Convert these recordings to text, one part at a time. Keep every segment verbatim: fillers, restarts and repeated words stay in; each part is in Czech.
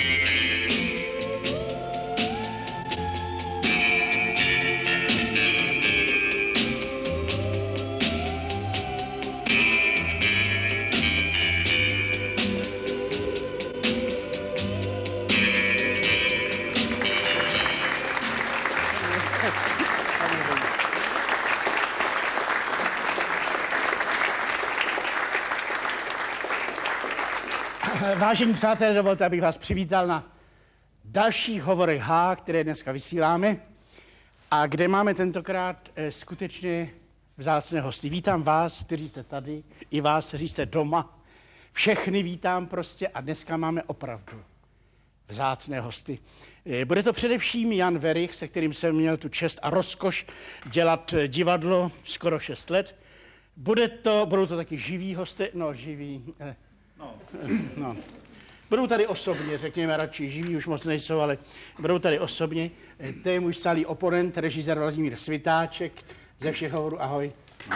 Vážení přátelé, dovolte, abych vás přivítal na dalších hovorech H, které dneska vysíláme a kde máme tentokrát eh, skutečně vzácné hosty. Vítám vás, kteří jste tady, i vás, kteří jste doma. Všechny vítám prostě a dneska máme opravdu vzácné hosty. Eh, bude to především Jan Werich, se kterým jsem měl tu čest a rozkoš dělat divadlo skoro šest let. Bude to, budou to taky živí hosty, no živí... Eh, No. no. Budou tady osobně, řekněme radši, živí už moc nejsou, ale budou tady osobně. To je můj stálý oponent, režisér Vladimír Svitáček, ze všech hovorů, ahoj.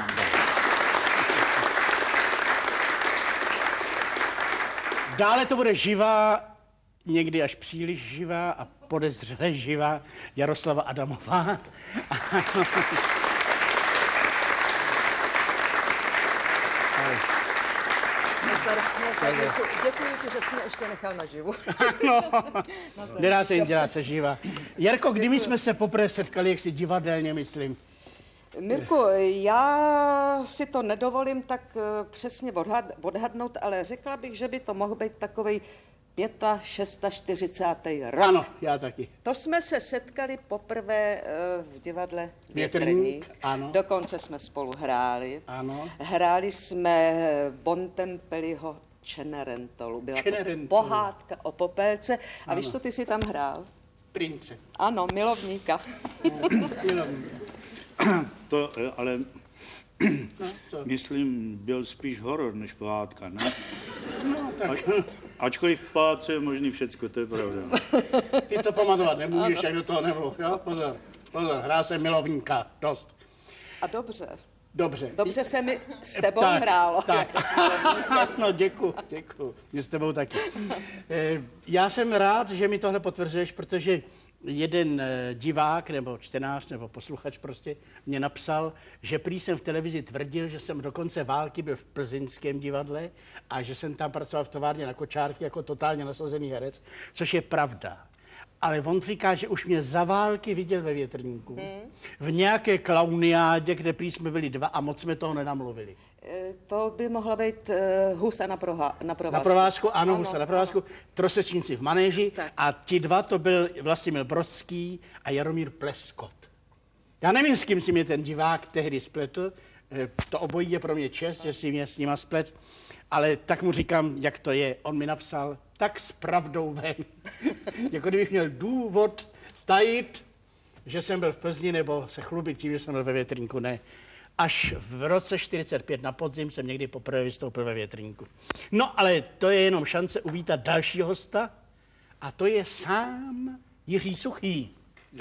Dále to bude živá, někdy až příliš živá a podezřele živá Jaroslava Adamová. Děkuji ti, že jsi mě ještě nechal naživu. No, nedá se nic, dělá se živá. Jarko, kdy my jsme se poprvé setkali, jak si divadelně, myslím? Mirku, já si to nedovolím tak přesně odhad, odhadnout, ale řekla bych, že by to mohl být takovej čtyřicátý pátý rok. Ano, já taky. To jsme se setkali poprvé v divadle Větrník. Větrník. Ano. Dokonce jsme spolu hráli. Ano. Hráli jsme Bontempelliho Cenerentolu. Byla Cenerentolu. to pohádka o Popelce. A Ano. víš, co ty si tam hrál? Prince. Ano, milovníka. Milovníka. To ale, No, co? myslím, byl spíš horor než pohádka, ne? No, tak. Ač, ačkoliv v pohádce je možný všecko, to je pravda. Ty to pamatovat nemůžeš, jak do toho nemluv, jo? Pozor, pozor, hrál jsem milovníka, dost. A dobře. Dobře. Dobře se mi s tebou tak, hrálo. Tak, no děkuju, děkuju, mě s tebou taky. Eh, Já jsem rád, že mi tohle potvrzuješ, protože jeden eh, divák nebo čtenář nebo posluchač prostě mě napsal, že prý jsem v televizi tvrdil, že jsem do konce války byl v plzeňském divadle a že jsem tam pracoval v továrně na kočárky jako totálně nasazený herec, což je pravda. Ale on říká, že už mě za války viděl ve Větrníku. Hmm. V nějaké klauniádě, kde prý jsme byli dva a moc jsme toho nenamluvili. E, To by mohla být uh, husa na, proha, na provázku. Na provázku, ano, ano husa na provázku. Trosečníci v manéži tak. a ti dva to byl Vlastimil Brodský a Jaromír Pleskot. Já nevím, s kým si mě ten divák tehdy spletl. E, To obojí je pro mě čest, že si mě s nima splet. Ale tak mu říkám, jak to je. On mi napsal, tak s pravdou ven. Jako kdybych měl důvod tajit, že jsem byl v Plzni, nebo se chlubit tím, že jsem byl ve Větrníku. Ne. Až v roce čtyřicet pět na podzim jsem někdy poprvé vystoupil ve Větrníku. No, ale to je jenom šance uvítat dalšího hosta a to je sám Jiří Suchý.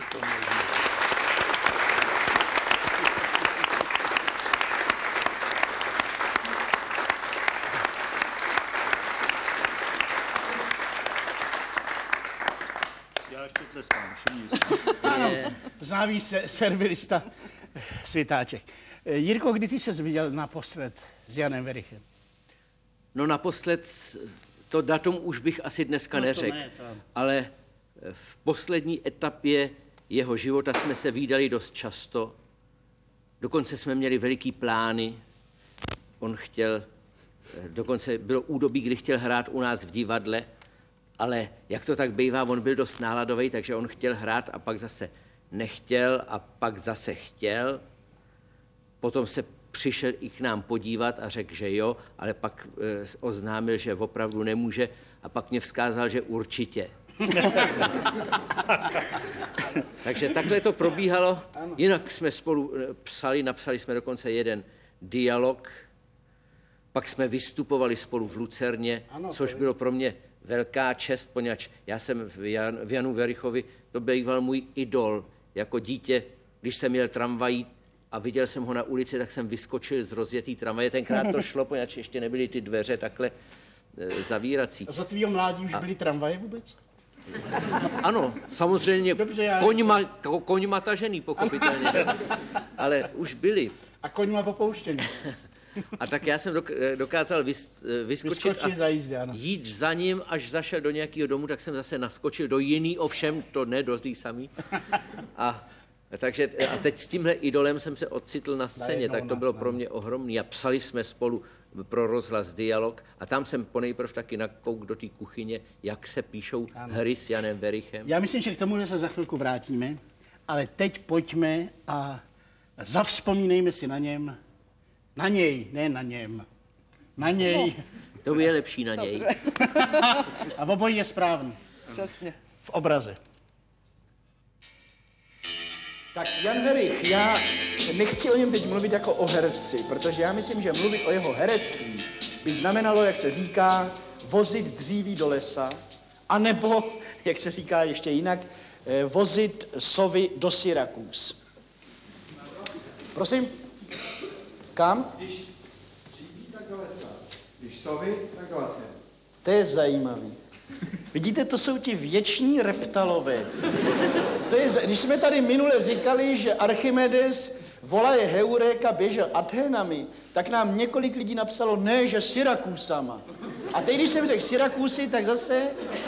Já ještě tleskám, všimni si. Ano, známý se, servilista Svitáček. Jirko, kdy ty ses viděl naposled s Janem Werichem? No naposled, to datum už bych asi dneska No to neřekl, ne, to- ale v poslední etapě jeho života jsme se vídali dost často. Dokonce jsme měli veliký plány. On chtěl, dokonce bylo údobí, kdy chtěl hrát u nás v divadle, ale jak to tak bývá, on byl dost náladový, takže on chtěl hrát a pak zase nechtěl a pak zase chtěl. Potom se přišel i k nám podívat a řekl, že jo, ale pak e, oznámil, že opravdu nemůže a pak mě vzkázal, že určitě. Takže takhle to probíhalo. Jinak jsme spolu psali, napsali jsme dokonce jeden dialog, pak jsme vystupovali spolu v Lucerně, Ano, což to bylo pro mě velká čest, poněvadž já jsem v, Jan, v Janu Werichovi, to býval můj idol. Jako dítě, když jsem měl tramvají a viděl jsem ho na ulici, tak jsem vyskočil z rozjetý tramvaje. Tenkrát to šlo, poněvadž ještě nebyly ty dveře takhle e, zavírací. A za tvýho mládí už byly tramvaje vůbec? Ano, samozřejmě Dobře, já... koňma, ko, koňma tažený, pochopitelně, ale už byli. A koňma popouštěný. A tak já jsem dokázal vys, vyskočit Vyskočit a za jízdy, ano. jít za ním, až zašel do nějakého domu, tak jsem zase naskočil do jiný, ovšem to ne do tý samý. A, takže, a teď s tímhle idolem jsem se ocitl na scéně, tak to bylo pro mě ohromný. A psali jsme spolu pro rozhlas dialog a tam jsem ponejprv taky nakouk do té kuchyně, jak se píšou ano. hry s Janem Werichem. Já myslím, že k tomu se za chvilku vrátíme, ale teď pojďme a zavzpomínejme si na něm, na něj, ne na něm, na něj. No, to je lepší na něj. A obojí je správný. Přesně. V obraze. Tak Jan Werich, já nechci o něm teď mluvit jako o herci, protože já myslím, že mluvit o jeho herectví by znamenalo, jak se říká, vozit dříví do lesa, anebo, jak se říká ještě jinak, vozit sovy do Syrakus. Prosím? Kam? Když dříví, tak do lesa. Když sovy, tak do Aten. To je zajímavý. Vidíte, to jsou ti věční reptalové. To je, když jsme tady minule říkali, že Archimedes volaje Heuréka běžel Aténami, tak nám několik lidí napsalo, ne, že Syrakusama. A teď, když jsem řekl Syrakusy, tak zase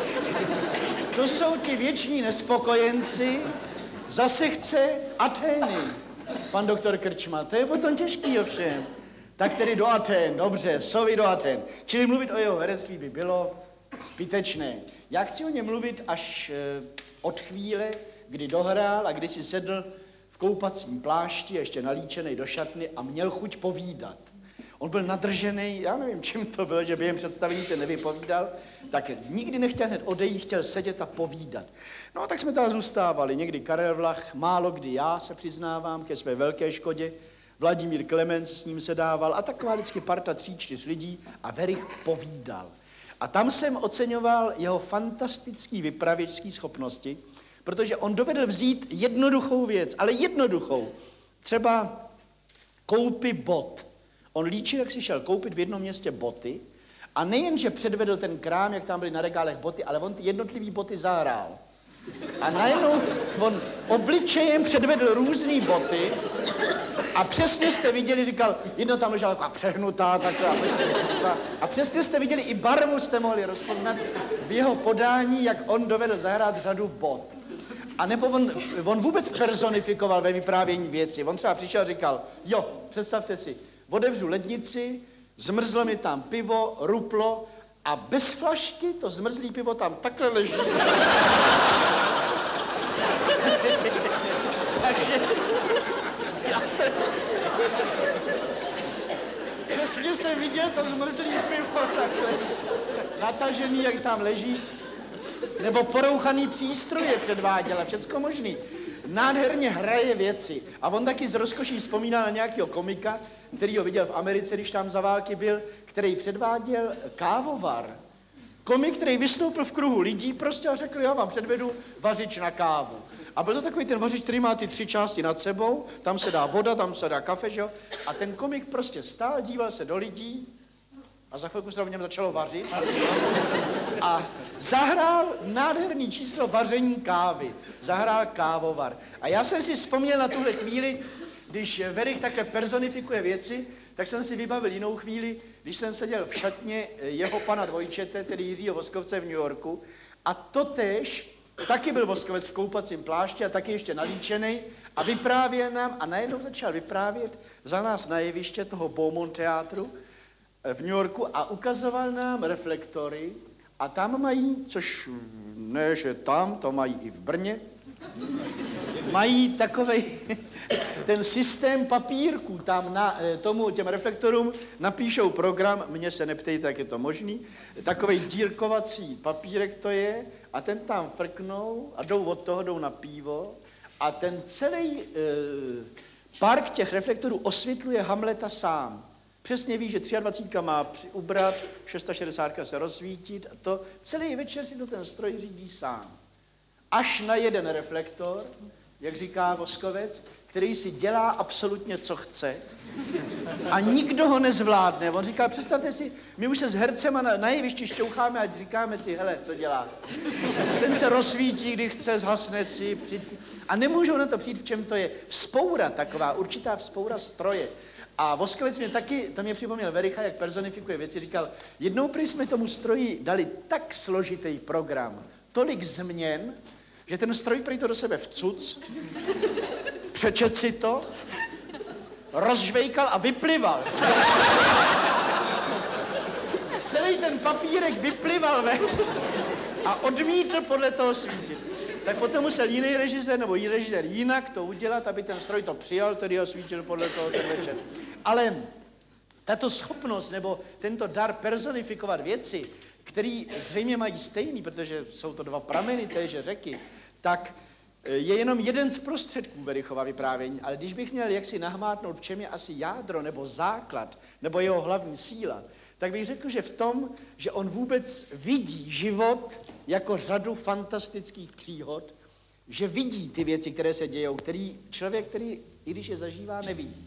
to jsou ti věční nespokojenci, zase chce Atény, pan doktor Krčma. To je potom těžký ovšem. Tak tedy do Aten, dobře, sovy do Aten. Čili mluvit o jeho herectví by bylo zbytečné. Já chci o něm mluvit až e, od chvíle, kdy dohrál a kdy si sedl v koupacím plášti, ještě nalíčený do šatny a měl chuť povídat. On byl nadržený, já nevím, čím to bylo, že během představení se nevypovídal, tak nikdy nechtěl hned odejít, chtěl sedět a povídat. No tak jsme tam zůstávali, někdy Karel Vlach, málo kdy já se přiznávám ke své velké škodě, Vladimír Klemens s ním se dával a taková vždycky parta tří, čtyř lidí a Werich povídal. A tam jsem oceňoval jeho fantastický vypravěčský schopnosti, protože on dovedl vzít jednoduchou věc, ale jednoduchou. Třeba koupy bot. On líčil, jak si šel koupit v jednom městě boty a nejenže předvedl ten krám, jak tam byly na regálech boty, ale on ty jednotlivý boty zahrál. A najednou on obličejem předvedl různý boty a přesně jste viděli, říkal, jedno tam ležela taková přehnutá, taková, a přesně jste viděli, i barvu jste mohli rozpoznat v jeho podání, jak on dovedl zahrát řadu bot. A nebo on, on vůbec personifikoval ve vyprávění věci. On třeba přišel a říkal, jo, představte si, otevřu lednici, zmrzlo mi tam pivo, ruplo a bez flašky to zmrzlý pivo tam takhle leží. Takže já jsem... Přesně jsem viděl to zmrzlý pivo takhle natažený, jak tam leží. Nebo porouchaný přístroje předváděl a všecko možný. Nádherně hraje věci. A on taky z rozkoší vzpomínal na nějakého komika, který ho viděl v Americe, když tam za války byl, který předváděl kávovar. Komik, který vystoupil v kruhu lidí prostě a řekl, já vám předvedu vařič na kávu. A byl to takový ten vařič, který má ty tři části nad sebou, tam se dá voda, tam se dá kafe, že jo? A ten komik prostě stál, díval se do lidí a za chvilku se v něm začalo vařit. A zahrál nádherný číslo vaření kávy. Zahrál kávovar. A já jsem si vzpomněl na tuhle chvíli, když Werich takhle personifikuje věci, tak jsem si vybavil jinou chvíli, když jsem seděl v šatně jeho pana dvojčete, tedy Jiřího Voskovce v New Yorku. A totéž taky byl Voskovec v koupacím plášti a taky ještě nalíčený a vyprávěl nám a najednou začal vyprávět, vzal nás na jeviště toho Beaumont teátru v New Yorku a ukazoval nám reflektory a tam mají, což ne, že tam, to mají i v Brně, mají takovej ten systém papírků, tam na tomu, těm reflektorům napíšou program, mě se neptejte, jak je to možný, takovej dírkovací papírek to je a ten tam frknou a jdou od toho, jdou na pivo a ten celý e, park těch reflektorů osvětluje Hamleta sám. Přesně ví, že dvacet tři má ubrat, šedesát šest se rozsvítit a to celý večer si to ten stroj řídí sám. Až na jeden reflektor, jak říká Voskovec, který si dělá absolutně, co chce a nikdo ho nezvládne. On říkal, představte si, my už se s hercema na, na jevišti šťoucháme a říkáme si, hele, co dělá. Ten se rozsvítí, kdy chce, zhasne si. Při... A nemůžou na to přijít, v čem to je. Vzpoura taková, určitá vzpoura stroje. A Voskovec mě taky, to mě připomněl Vericha, jak personifikuje věci, říkal, jednou prý jsme tomu stroji dali tak složitý program, tolik změn, že ten stroj prý to do sebe vcuc, přečet si to, rozžvejkal a vyplival. Celý ten papírek vyplival ven a odmítl podle toho svítit. Tak potom musel jiný režisér nebo jiný režisér jinak to udělat, aby ten stroj to přijal, tedy ho svítil podle toho ten večer. Ale tato schopnost nebo tento dar personifikovat věci, které zřejmě mají stejný, protože jsou to dva prameny téže řeky, tak je jenom jeden z prostředků Verichova vyprávění, ale když bych měl jaksi nahmátnout, v čem je asi jádro nebo základ, nebo jeho hlavní síla, tak bych řekl, že v tom, že on vůbec vidí život jako řadu fantastických příhod, že vidí ty věci, které se dějou, který člověk, který, i když je zažívá, nevidí.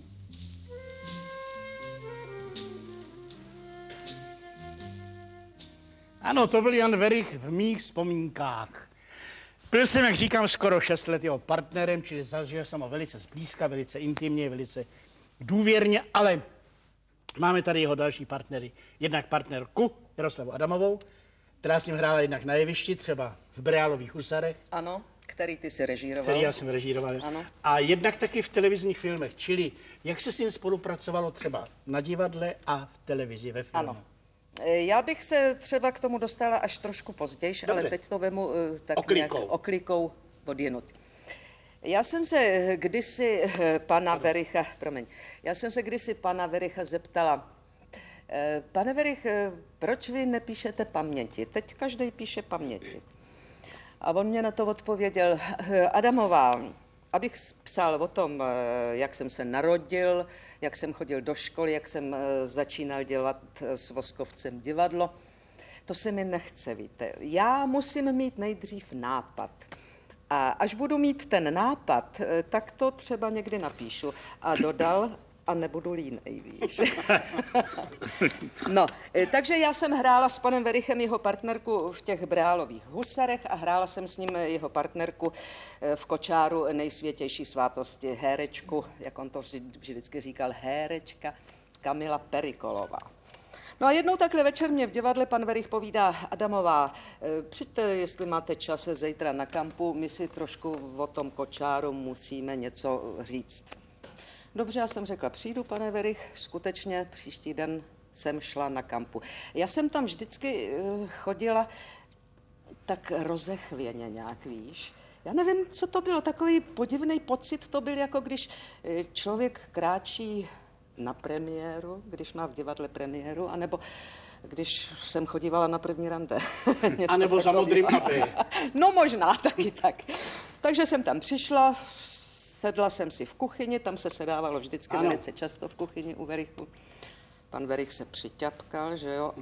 Ano, to byl Jan Werich v mých vzpomínkách. Byl jsem, jak říkám, skoro šest let jeho partnerem, čili zažil jsem ho velice zblízka, velice intimně, velice důvěrně, ale máme tady jeho další partnery. Jednak partnerku Jaroslavu Adamovou, která s ním hrála jednak na jevišti, třeba v Breálových husarech. Ano, který ty si režíroval. Který já jsem režíroval. Ano. A jednak taky v televizních filmech, čili jak se s ním spolupracovalo třeba na divadle a v televizi, ve filmu. Ano. Já bych se třeba k tomu dostala až trošku později, ale teď to vemu uh, tak oklikou. nějak oklikou odjinuť. Já jsem se kdysi pana Wericha, promiň, já jsem se kdysi pana Wericha zeptala, pane Werich, proč vy nepíšete paměti? Teď každý píše paměti. A on mě na to odpověděl, Adamová, abych psal o tom, jak jsem se narodil, jak jsem chodil do školy, jak jsem začínal dělat s Voskovcem divadlo, to se mi nechce, víte. Já musím mít nejdřív nápad. A až budu mít ten nápad, tak to třeba někdy napíšu. A dodal, a nebudu línej, víš. No, takže já jsem hrála s panem Werichem jeho partnerku v těch Breálových husarech a hrála jsem s ním jeho partnerku v Kočáru nejsvětější svátosti, hérečku, jak on to vždycky říkal, hérečka Kamila Perikolová. No a jednou takhle večer mě v divadle pan Werich povídá, Adamová, přijďte, jestli máte čas zítra na kampu, my si trošku o tom Kočáru musíme něco říct. Dobře, já jsem řekla, přijdu, pane Werich, skutečně příští den jsem šla na kampu. Já jsem tam vždycky chodila tak rozechvěně nějak, víš. Já nevím, co to bylo, takový podivný pocit to byl, jako když člověk kráčí na premiéru, když má v divadle premiéru, anebo když jsem chodívala na první rande. A nebo za modrým kape. No možná taky tak. Takže jsem tam přišla, sedla jsem si v kuchyni, tam se sedávalo vždycky ano. velice často v kuchyni u Werichu. Pan Werich se přiťapkal, že jo.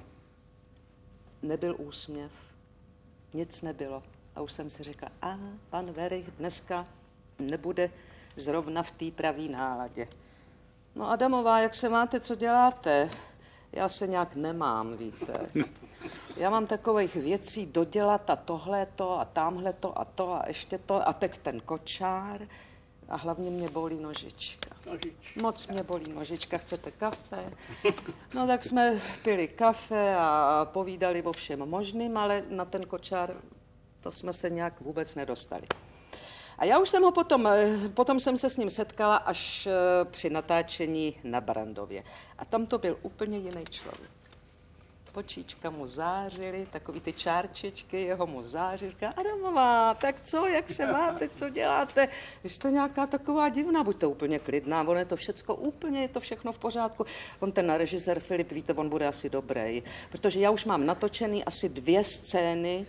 Nebyl úsměv, nic nebylo. A už jsem si řekla, a pan Werich dneska nebude zrovna v té pravý náladě. No Adamová, jak se máte, co děláte? Já se nějak nemám, víte. Já mám takových věcí dodělat a tohleto a tamhleto a to a ještě to a teď ten Kočár a hlavně mě bolí nožička. Nožička. Moc mě bolí nožička, chcete kafe? No tak jsme pili kafe a povídali o všem možným, ale na ten Kočár to jsme se nějak vůbec nedostali. A já už jsem ho potom, potom jsem se s ním setkala až při natáčení na Barrandově. A tam to byl úplně jiný člověk. Očička mu zářily, takový ty čárčičky, jeho mu zářily. Říká, Adamová, tak co, jak se máte, co děláte? Vy jste nějaká taková divná, buďte úplně klidná, on je to všecko úplně, je to všechno v pořádku. On ten režisér Filip, víte, on bude asi dobrý, protože já už mám natočený asi dvě scény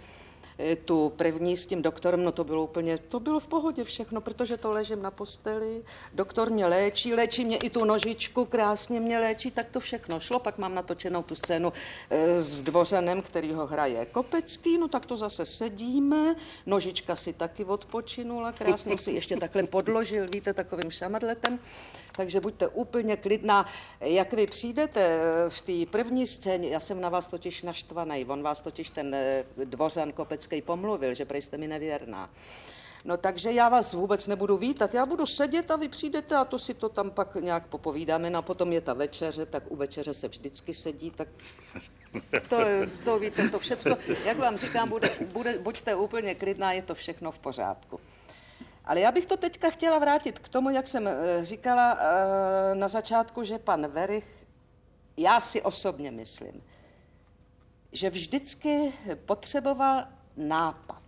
tu první s tím doktorem, no to bylo úplně, to bylo v pohodě všechno, protože to ležím na posteli, doktor mě léčí, léčí mě i tu nožičku, krásně mě léčí, tak to všechno šlo, pak mám natočenou tu scénu e, s Dvořanem, který ho hraje Kopecký, no tak to zase sedíme, nožička si taky odpočinula, krásně si ještě takhle podložil, víte, takovým šamadletem, takže buďte úplně klidná. Jak vy přijdete v té první scéně, já jsem na vás totiž naštvaný, on vás totiž ten Dvořan Kopecký pomluvil, že prej jste mi nevěrná. No takže já vás vůbec nebudu vítat, já budu sedět a vy přijdete a to si to tam pak nějak popovídáme, no a potom je ta večeře, tak u večeře se vždycky sedí, tak to, to víte, to všecko, jak vám říkám, bude, bude, buďte úplně klidná, je to všechno v pořádku. Ale já bych to teďka chtěla vrátit k tomu, jak jsem říkala na začátku, že pan Werich, já si osobně myslím, že vždycky potřeboval nápad.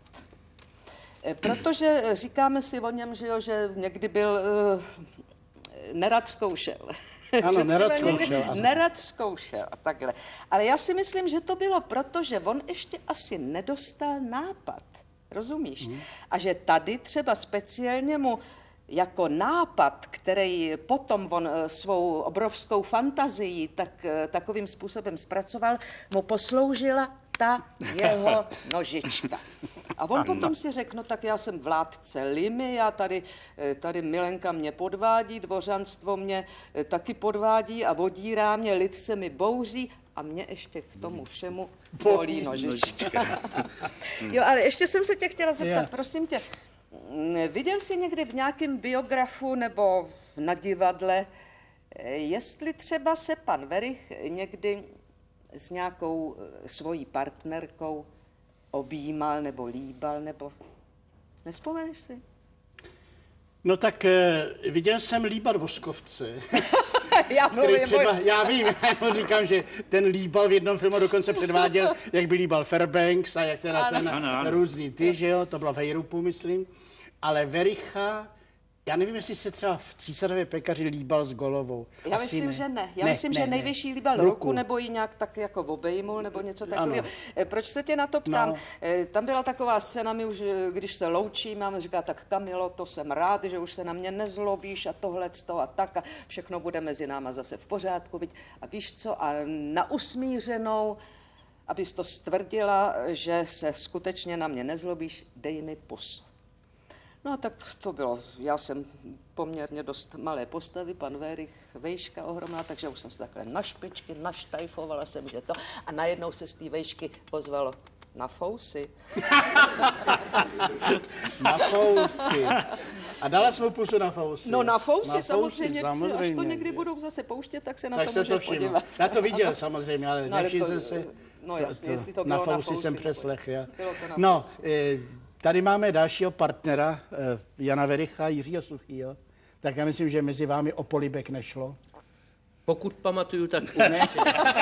Protože říkáme si o něm, že, jo, že někdy byl, nerad zkoušel. Ano, nerad zkoušel. Ano. Nerad zkoušel a takhle. Ale já si myslím, že to bylo proto, že on ještě asi nedostal nápad. Rozumíš? Hmm. A že tady třeba speciálně mu jako nápad, který potom on svou obrovskou fantazii tak, takovým způsobem zpracoval, mu posloužila ta jeho nožička. A on ano. potom si řekl, no tak já jsem vládce Limy, já tady, tady Milenka mě podvádí, dvořanstvo mě taky podvádí a vodírá mě, lid se mi bouří a mě ještě k tomu všemu bolí nožička. Jo, ale ještě jsem se tě chtěla zeptat, yeah. prosím tě, viděl jsi někdy v nějakém biografu nebo na divadle, jestli třeba se pan Werich někdy s nějakou svojí partnerkou objímal nebo líbal, nebo nevzpomeneš si? No tak eh, viděl jsem líbat Voskovce. já, mluvím, třeba, já vím, já říkám, že ten líbal v jednom filmu dokonce předváděl, jak by líbal Fairbanks a jak teda ten ano, ano. různý ty, že jo, to bylo v Hejrupu, myslím. Ale Wericha, já nevím, jestli se třeba v Císařově pekaři líbal s Golovou. Já Asi myslím, ne. že ne. Já ne, myslím, ne, že ne. nejvyšší líbal ruku. ruku, nebo ji nějak tak jako obejmul, nebo něco takového. Proč se tě na to ptám? No. Tam byla taková scéna, my už, když se loučíme, a říká, tak Kamilo, to jsem rád, že už se na mě nezlobíš a tohleto a tak a všechno bude mezi náma zase v pořádku. Viď? A víš co? A na usmířenou, abys to stvrdila, že se skutečně na mě nezlobíš, dej mi pusu. No tak to bylo, já jsem poměrně dost malé postavy, pan Werich vejška ohromná, takže už jsem se takhle na špičky, naštajfovala jsem, že to, a najednou se z té vejšky pozvalo na fousy. Na fousy. A dala jsme pusu na fousy. No na fousy, na samozřejmě, fousy, samozřejmě, až to někdy budou zase pouštět, tak se na tak to se můžeš to všiml. podívat. Já to viděl samozřejmě, ale no, nevšiml jsem se. No jasně, to, jestli to bylo na fousy. Na fousy jsem přeslech, já. Na no, e, tady máme dalšího partnera, e, Jana Wericha, Jiřího Suchýho. Tak já myslím, že mezi vámi o polibek nešlo. Pokud pamatuju, tak určitě.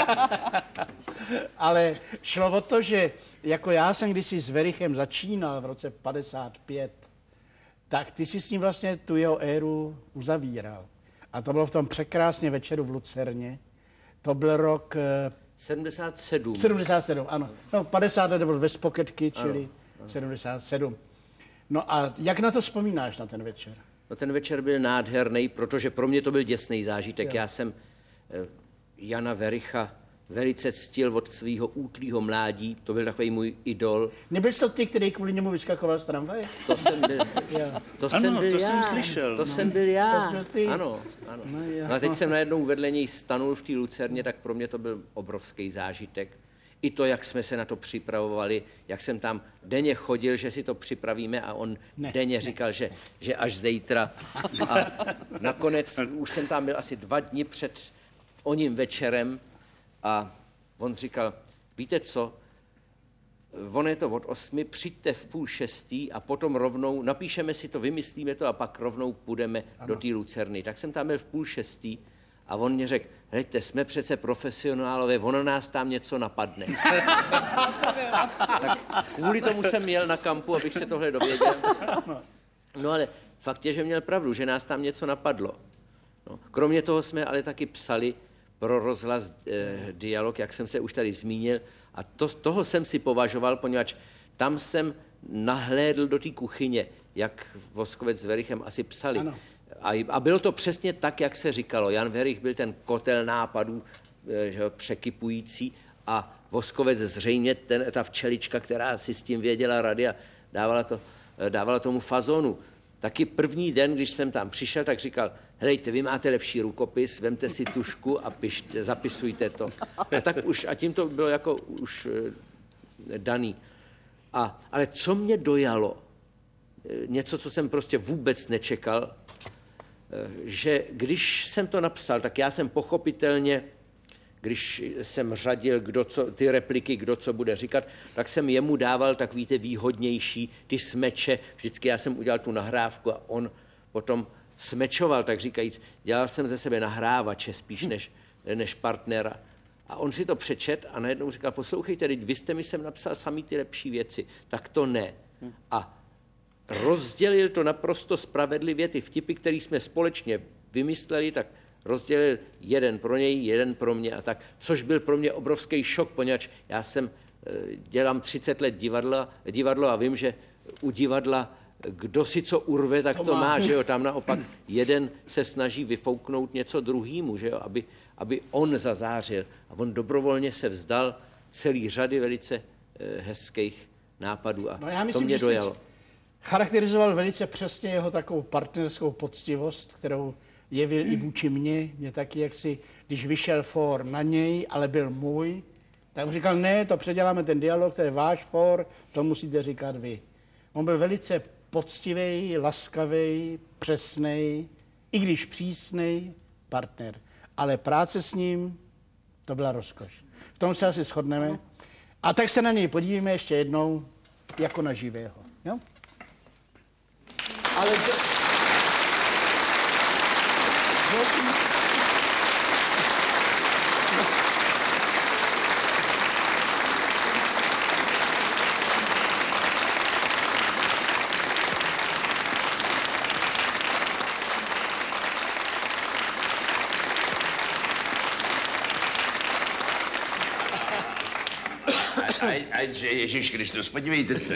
Ale šlo o to, že jako já jsem kdysi s Werichem začínal v roce padesát pět, tak ty si s ním vlastně tu jeho éru uzavíral. A to bylo v tom překrásně večeru v Lucerně. To byl rok... sedmdesát sedm. sedmdesát sedm, ano. No, padesát let byl ve Spoketky, čili ano, ano. sedmdesát sedm. No a jak na to vzpomínáš, na ten večer? No ten večer byl nádherný, protože pro mě to byl děsný zážitek. Jo. Já jsem eh, Jana Wericha velice ctil od svého útlýho mládí, to byl takový můj idol. Nebyl jsi to ty, který kvůli němu vyskakoval z tramvaje? To jsem byl, to ano, jsem byl to já. jsem slyšel. To no. jsem byl já. To ty. Ano, ano. No, no a teď jsem najednou vedle něj stanul v té Lucerně, tak pro mě to byl obrovský zážitek. I to, jak jsme se na to připravovali, jak jsem tam denně chodil, že si to připravíme a on ne, denně ne. říkal, že, že až zítra. A nakonec už jsem tam byl asi dva dny před oním večerem a on říkal, víte co, on je to od osmi, přijďte v půl šestý a potom rovnou, napíšeme si to, vymyslíme to a pak rovnou půjdeme ano. do té Lucerny. Tak jsem tam byl v půl šestý a on mě řekl, hejte, jsme přece profesionálové, ono nás tam něco napadne. Tak kvůli tomu jsem jel na kampu, abych se tohle dověděl. No ale fakt je, že měl pravdu, že nás tam něco napadlo. No, kromě toho jsme ale taky psali pro rozhlas eh, dialog, jak jsem se už tady zmínil. A to, toho jsem si považoval, poněvadž tam jsem nahlédl do té kuchyně, jak Voskovec s Werichem asi psali. Ano. A, a bylo to přesně tak, jak se říkalo. Jan Werich byl ten kotel nápadů, eh, že, překypující, a Voskovec zřejmě ten, ta včelička, která si s tím věděla rady a dávala, to, dávala tomu fazonu. Taky první den, když jsem tam přišel, tak říkal, helejte, vy máte lepší rukopis, vemte si tušku a pište, zapisujte to. A tak už, a tím to bylo jako už e, daný. A, ale co mě dojalo, e, něco, co jsem prostě vůbec nečekal, e, že když jsem to napsal, tak já jsem pochopitelně, když jsem řadil kdo co, ty repliky, kdo co bude říkat, tak jsem jemu dával takový ty výhodnější, ty smeče. Vždycky já jsem udělal tu nahrávku a on potom smečoval, tak říkajíc, dělal jsem ze sebe nahrávače spíš než, než partnera. A on si to přečet a najednou říkal, poslouchejte, vy jste mi sem napsal samý ty lepší věci, tak to ne. A rozdělil to naprosto spravedlivě, ty vtipy, které jsme společně vymysleli, tak rozdělil jeden pro něj, jeden pro mě a tak, což byl pro mě obrovský šok, poněvadž já jsem, dělám třicet let divadla, divadlo a vím, že u divadla kdo si co urve, tak to, to má, že jo, tam naopak jeden se snaží vyfouknout něco druhýmu, že jo, aby, aby on zazářil a on dobrovolně se vzdal celý řady velice hezkých nápadů a no já myslím, to mě dojalo. Charakterizoval velice přesně jeho takovou partnerskou poctivost, kterou jevil i vůči mně, mě taky jaksi, když vyšel for na něj, ale byl můj, tak mu říkal, ne, to předěláme ten dialog, to je váš for, to musíte říkat vy. On byl velice poctivý, laskavý, přesnej, i když přísnej partner. Ale práce s ním, to byla rozkoš. V tom se asi shodneme. A tak se na něj podívíme ještě jednou, jako na živého. Jo? Ale to... Ať Ježíš Kristus, podívejte se.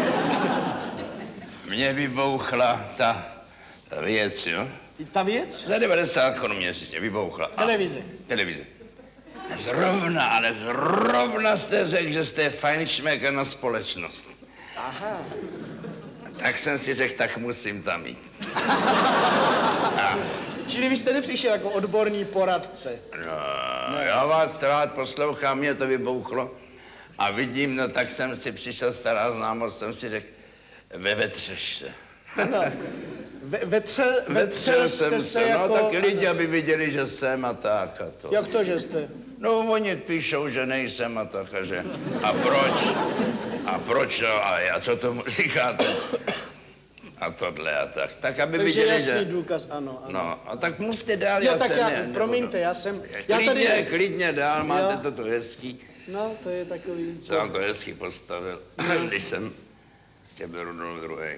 Mě vybouchla ta věc, jo? Ta věc? Za devadesát korun měsíčně vybouchla. A Televize. Televize. Zrovna, ale zrovna jste řekl, že jste fajnšmeka na společnost. Aha. Tak jsem si řekl, tak musím tam jít. A. Čili vy jste nepřišel jako odborný poradce? No, no, já vás rád poslouchám, mě to vybouchlo. A vidím, no tak jsem si přišel, stará známost, jsem si řekl, ve vetřeš se. No, ve, vetřel, vetřel jsem se se, jako... no tak lidi, aby viděli, že jsem a tak a to. Jak to, že jste? No, oni píšou, že nejsem a tak a že... A proč? A proč, no, a, a co tomu říkáte? A tohle a tak. Tak, aby Takže viděli, jasný že... důkaz, ano, ano. No, a tak mluvte dál, Jo, já tak se já, ne... promiňte, nebudu. já jsem... Klidně, Já tady... klidně dál, máte Jo. to tu hezký. No, to je takový... Sám to hezky postavil, když jsem tě byl Rudolf druhý.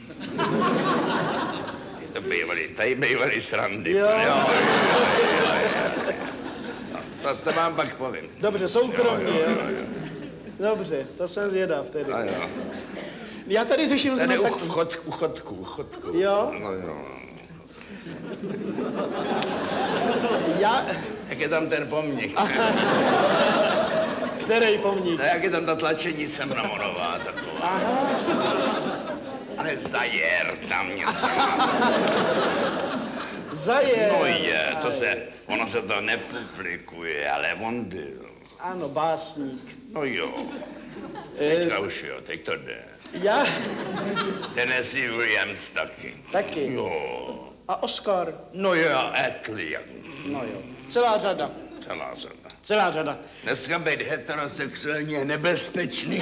To bývaly, tady bývaly srandy. Jo. Jo, jo, jo, jo. No, to, to vám pak povím. Dobře, soukromně, jo, jo, jo, jo. Dobře, to jsem zvědav tedy. A jo. Já tady řeším Tady zrovna u, tak... chod, u chodku, u chodku. Jo. No jo. Já... Jak je tam ten pomník? Který pomník? No, jak je tam ta tlačenice mramorová taková. Aha. Ale zajer tam něco. Zajer. No je, to se, ono se to nepublikuje, ale on byl. Ano, básník. No jo. Teďka už jo, teď to jde. Já... Tennessee Williams taky. Taky. Jo. A Oscar? No jo, Atlee. No jo. Celá řada. Celá řada. Celá řada. Dneska být heterosexuální je nebezpečný.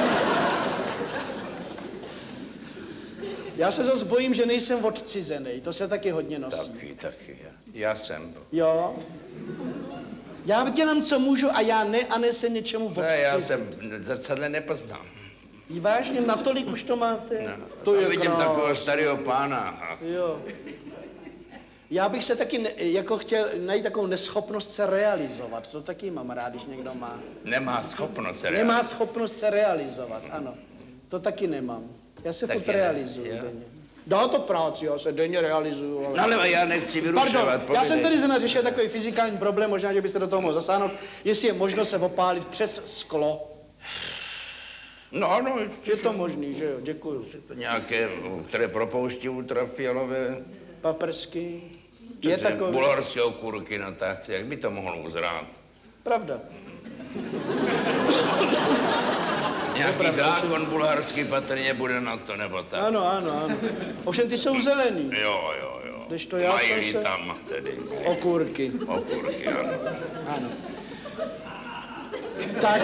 Já se zase bojím, že nejsem odcizený. To se taky hodně nosí. Taky, taky. Já jsem. Jo. Já dělám, co můžu a já ne a ne se něčemu odcizit. Ne, já jsem zrcadle nepoznám. Vážně, natolik už to máte? No, To je vidím krás. takového starého pána. A Jo. Já bych se taky ne, jako chtěl najít takovou neschopnost se realizovat. To taky mám rád, když někdo má. Nemá schopnost se Nemá schopnost se realizovat, ano. To taky nemám. Já se furt realizuju denně. Dá to práci, já se denně realizuju. Ale... No ale já nechci vyrušovat. Pardon, já jsem tady zrovna řešil takový fyzikální problém, možná, že byste do toho mohl zasáhnout, jestli je možno se opálit přes sklo. No ano. Je to možný, že jo, děkuju. To nějaké, které propouští ultrafialové paprsky. Je takový. Bulharské okurky, no tak, jak by to mohlo uzrát? Pravda. Nějaký zákon bulharský patrně bude na to, nebo tak? Ano, ano, ano. Ovšem ty jsou zelený. Jo, jo, jo. Když to já jsem se... tam tedy. Okurky. Okurky, ano. Ano. Tak,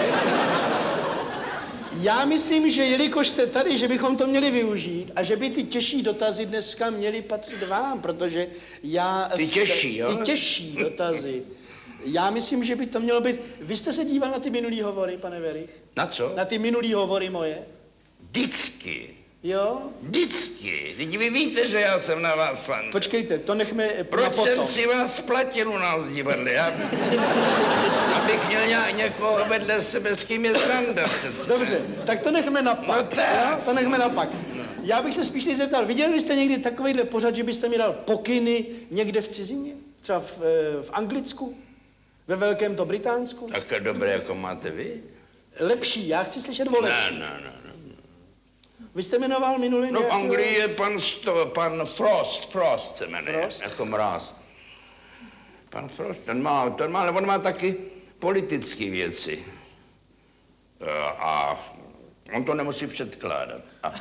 já myslím, že jelikož jste tady, že bychom to měli využít a že by ty těžší dotazy dneska měly patřit vám, protože já... Ty těžší, jo? Ty těžší dotazy. Já myslím, že by to mělo být... Vy jste se díval na ty minulý hovory, pane Werich? Na co? Na ty minulý hovory moje? Vždycky. Jo? Vždycky. Teď vy víte, že já jsem na vás fan. Počkejte, to nechme Proč na potom. jsem si vás splatil u nás v divadle? Já... Abych měl ně, někoho vedle sebe, s kým je sranda přece. Dobře, tak to nechme na pak. No tak. To nechme na pak. Já bych se spíš zeptal, viděli jste někdy takovýhle pořad, že byste mi dal pokyny někde v cizině? Třeba v, v Anglicku? Ve Velkém to Británsku? Tak dobré, jako máte vy? Lepší, já chci slyšet o lepší. Ne, ne, ne. Vy jste jmenoval minulý No v nějaký... Anglii je pan, sto, pan Frost, Frost se jmenuje, Frost? jako mráz. Pan Frost, ten má, ten má, ale on má taky politické věci. A on to nemusí předkládat. A,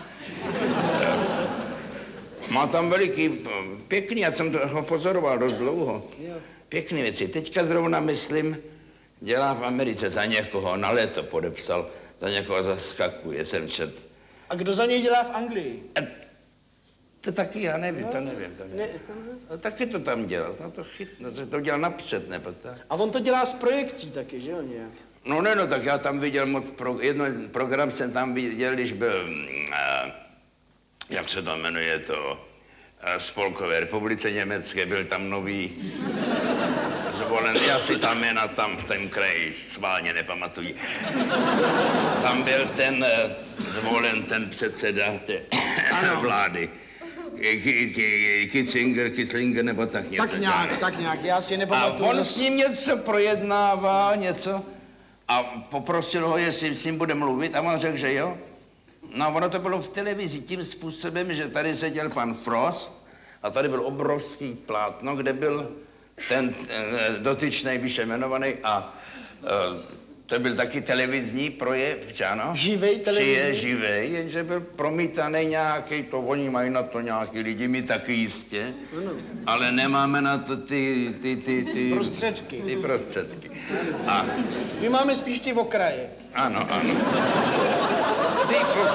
má tam veliký, pěkný, já jsem to ho pozoroval dost dlouho. Pěkný věci. Teďka zrovna, myslím, dělá v Americe za někoho, na léto podepsal, za někoho zaskakuje, jsem čet. A kdo za něj dělá v Anglii? A to taky já nevím, to nevím. To nevím. Ne, No, taky to tam dělal, no to chytno, to, to dělal napřed, nebo tak. a on to dělá s projekcí taky, že jo, nějak? No ne, no, tak já tam viděl, moc pro, jedno program jsem tam viděl, když byl, uh, jak se to jmenuje, to uh, Spolkové republice Německé, byl tam nový zvolen, já si tam jména tam v tom kraji sválně nepamatuji. Tam byl ten uh, zvolen, ten předseda té vlády. Kissinger, Kissinger, nebo tak něco. Tak nějak, tak nějak, já si A nepamatuju. on s ním něco projednával, něco, a poprosil ho, jestli s ním bude mluvit, a on řekl, že jo. No a ono to bylo v televizi tím způsobem, že tady seděl pan Frost a tady byl obrovský plátno, kde byl ten dotyčný výše jmenovaný a uh, to byl taky televizní projev, ano? Živej televizní? Je živej, jenže byl promítaný nějaký, to oni mají na to nějaký lidi, my taky jistě, ano. Ale nemáme na to ty, ty, ty, ty... Prostředky. Ty prostředky. A... My máme spíš ty okraje. Ano, ano. Ty, pro...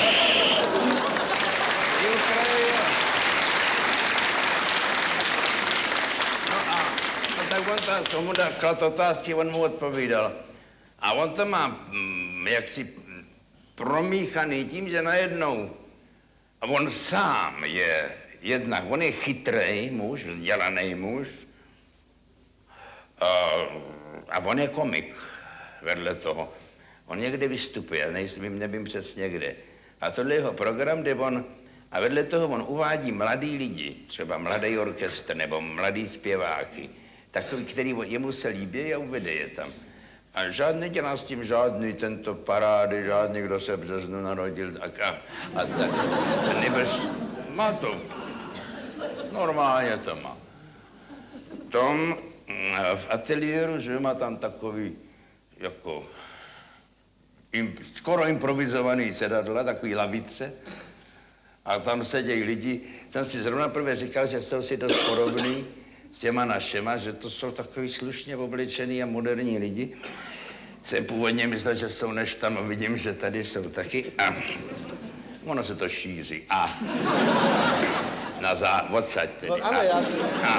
ty okraje, jo. No a no tak on tam, co mu dal klad otázky, on mu odpovídal. A on to má mm, jaksi promíchaný tím, že najednou, a on sám je jednak, on je chytrej muž, vzdělaný muž, a, a on je komik vedle toho. On někde vystupuje, nejsem, nevím přesně kde. A tohle je jeho program, kde on, a vedle toho on uvádí mladý lidi, třeba mladý orchestr nebo mladý zpěváky, takový, který jemu se líbí a uvede je tam. A žádný dělá s tím žádný tento parády, žádný, kdo se v březnu narodil, tak a, a tak. Nebez, má to, normálně to má. Tom v ateliéru, že má tam takový, jako, imp, skoro improvizovaný sedadla, takový lavice. A tam sedějí lidi. Jsem si zrovna prvé říkal, že jsou si dost podobný s těma našema, že to jsou takový slušně oblečený a moderní lidi. Jsem původně myslel, že jsou než tam, a vidím, že tady jsou taky. A ono se to šíří. A na zá... odsaď tedy. No, ano, já si... A...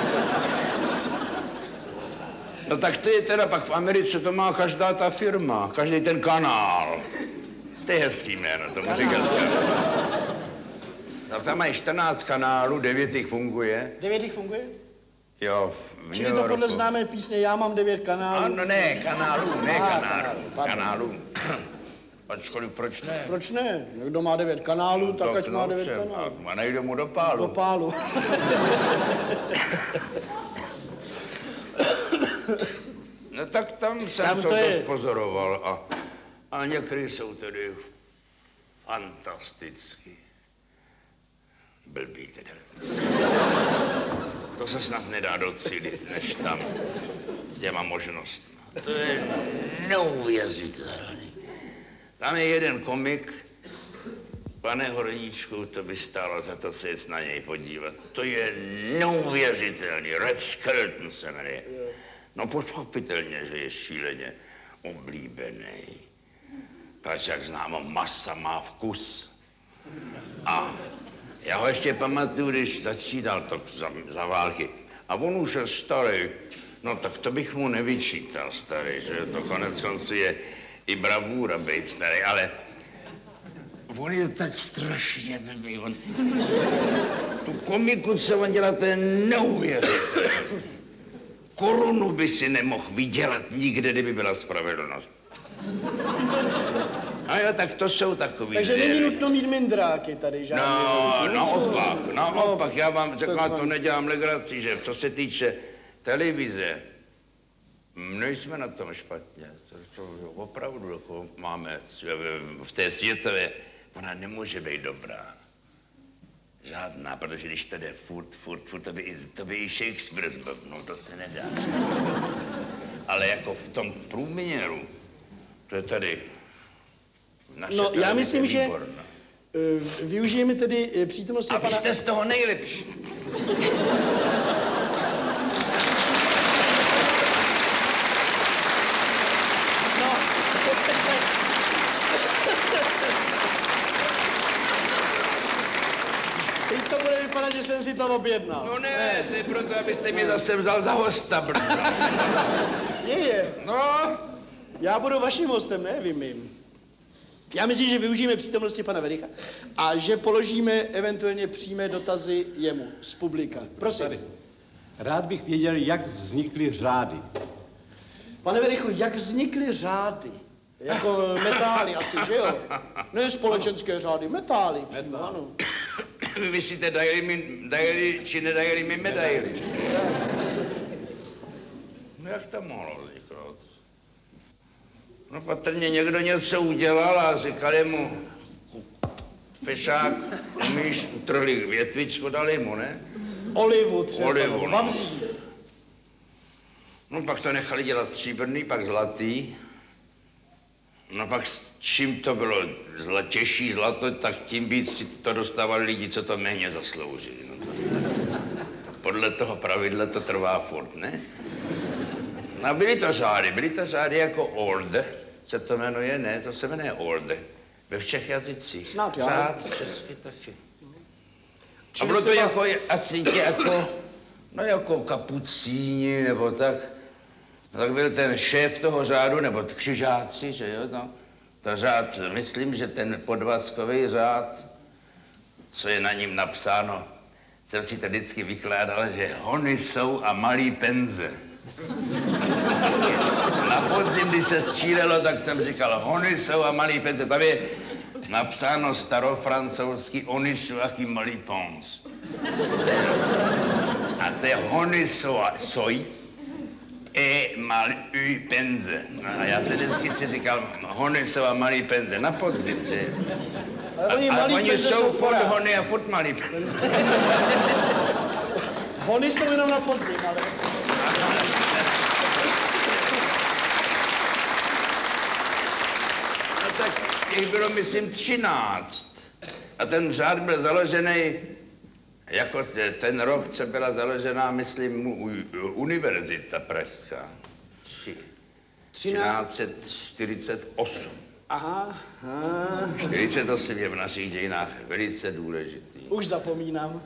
No tak to je teda pak v Americe, to má každá ta firma, každý ten kanál. To je hezký jméno, tomu říkat. tam mají čtrnáct kanálů, devět jich funguje. Devět jich funguje? Jo, v Čili to podle známé písně Já mám devět kanálů. Ano, ne, kanálů, ne Aha, kanálů, kanálů, kanálů. Ačkoliv, proč ne? Proč ne? Někdo má devět kanálů, tak, tak ať má devět kanálů. A nejde mu do pálu. Do pálu. No tak tam jsem tam to, to dost je. pozoroval a, a některý jsou tedy fantastický. Blbý teda. To se snad nedá docílit, než tam s těma možnostmi. To je neuvěřitelný. Tam je jeden komik, pane Horníčku, to by stálo za to se jít na něj podívat. To je neuvěřitelný, Red Skelton se jmenuje. No pochopitelně, že je šíleně oblíbený. Pač jak známo, masa má vkus. A já ho ještě pamatuju, když začínal to za, za války. A on už je starý. No tak to bych mu nevyčítal, starý, že to konec konců je i bravůra být starý, ale on je tak strašně blbý. On... Tu komiku, co on dělá, to je neuvěřitelné. Korunu by si nemohl vydělat nikde, kdyby byla spravedlnost. A jo, tak to jsou takový. Takže není nutno mít mindráky tady žádný. No, naopak, naopak, já vám řeknu, to nedělám legraci, že co se týče televize, nejsme na tom špatně. To, to opravdu jako máme v té světové, ona nemůže být dobrá. Žádná, protože když to jde furt, furt, furt, to by i, to by i Shakespeare zblbnul, to se nedá. Ale jako v tom průměru, to je tady naše No, já myslím, že výborná. uh, využijeme tedy uh, přítomnosti A vy pana... jste z toho nejlepší. Teď to bude vypadat, že jsem si to objednal. No ne, ne, to je proto, abyste mě zase vzal za hosta, brzo. Je, je. No, Já budu vaším hostem, ne vy mým. Já myslím, že využijeme přítomnosti pana Wericha a že položíme eventuálně přímé dotazy jemu z publika. Prosím. Tady. Rád bych věděl, jak vznikly řády. Pane Werichu, jak vznikly řády? Jako metály asi, že jo? Ne společenské řády, metály. Metál. Ano. vy myslíte daily, mi, daily či nedaily mi medaily? No jak to mohlo vzniknout? No patrně někdo něco udělal a říkali mu, pešák, umíš, utrhli větvičku, dali mu, ne? Olivu třeba. Olivu, no. Vavří. No pak to nechali dělat stříbrný, pak zlatý. No pak čím to bylo zla, těžší zlato, tak tím víc si to dostávali lidi, co to méně zaslouží. No to, podle toho pravidla to trvá furt, ne? No a byly to řády, byly to řády jako orde, se to jmenuje, ne, to se jmenuje orde. Ve všech jazycích. Snad, jo. Řád, česky, taky. A bylo to jako, asi jako, no jako kapucíni, nebo tak. Tak byl ten šéf toho řádu, nebo křižáci, že jo, no. To řád, myslím, že ten podvazkový řád, co je na ním napsáno, jsem si to vždycky vykládal, že hony jsou a malý penze. Na podzim, když se střílelo, tak jsem říkal, hony jsou a malý penze. Tam je napsáno starofrancouzsky, hony jsou a malý pens. A to je hony jsou a soj, e malý penze. No a já se vždycky si říkal, hony jsou a malý penze, na podzim, že? Ale oni, a, malý a oni penze jsou jsou furt porád. hony a furt malý penze. Hony jsou jenom na podzim, ale... No tak jich bylo, myslím, třináct. A ten řád byl založený, jako ten rok, co byla založená, myslím, univerzita pražská. třináct set čtyřicet osm. Aha, aha. čtyřicet osm je v našich dějinách velice důležitý. Už zapomínám.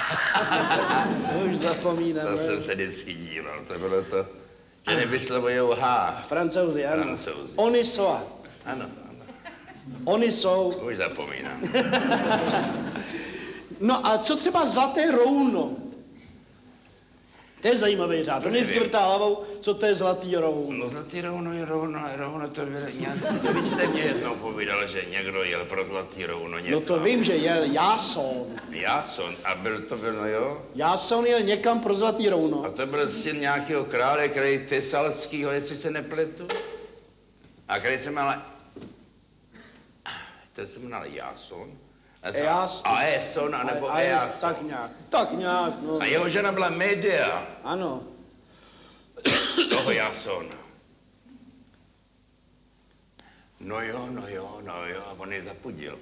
Už zapomínám. To jsem se vždycky díval, to bylo to, že nevyslovujou H. Francouzi, ano. Francouzi. Oni jsou. Ano, ano. Oni jsou. Už zapomínám. No a co třeba zlaté rouno? To je zajímavý řád. On vždycky vrtá hlavou, co to je zlatý rouno. No zlatý rouno je rouno, rouno to bylo nějak... Vy jste mě jednou povídal, že někdo jel pro zlatý rouno někam. No to vím, že jel Jáson. Jáson, a byl to byl, no jo? Jáson jel někam pro zlatý rouno. A to byl syn nějakého krále, který Tesalskýho, jestli se nepletu. A který se měl... To se jmenoval Jáson. Eas. Aeson, anebo Eason. Tak nějak, tak nějak, no. A jeho žena byla Medea. Ano. Toho Jasona. No jo, no jo, no jo, a on je zapudil.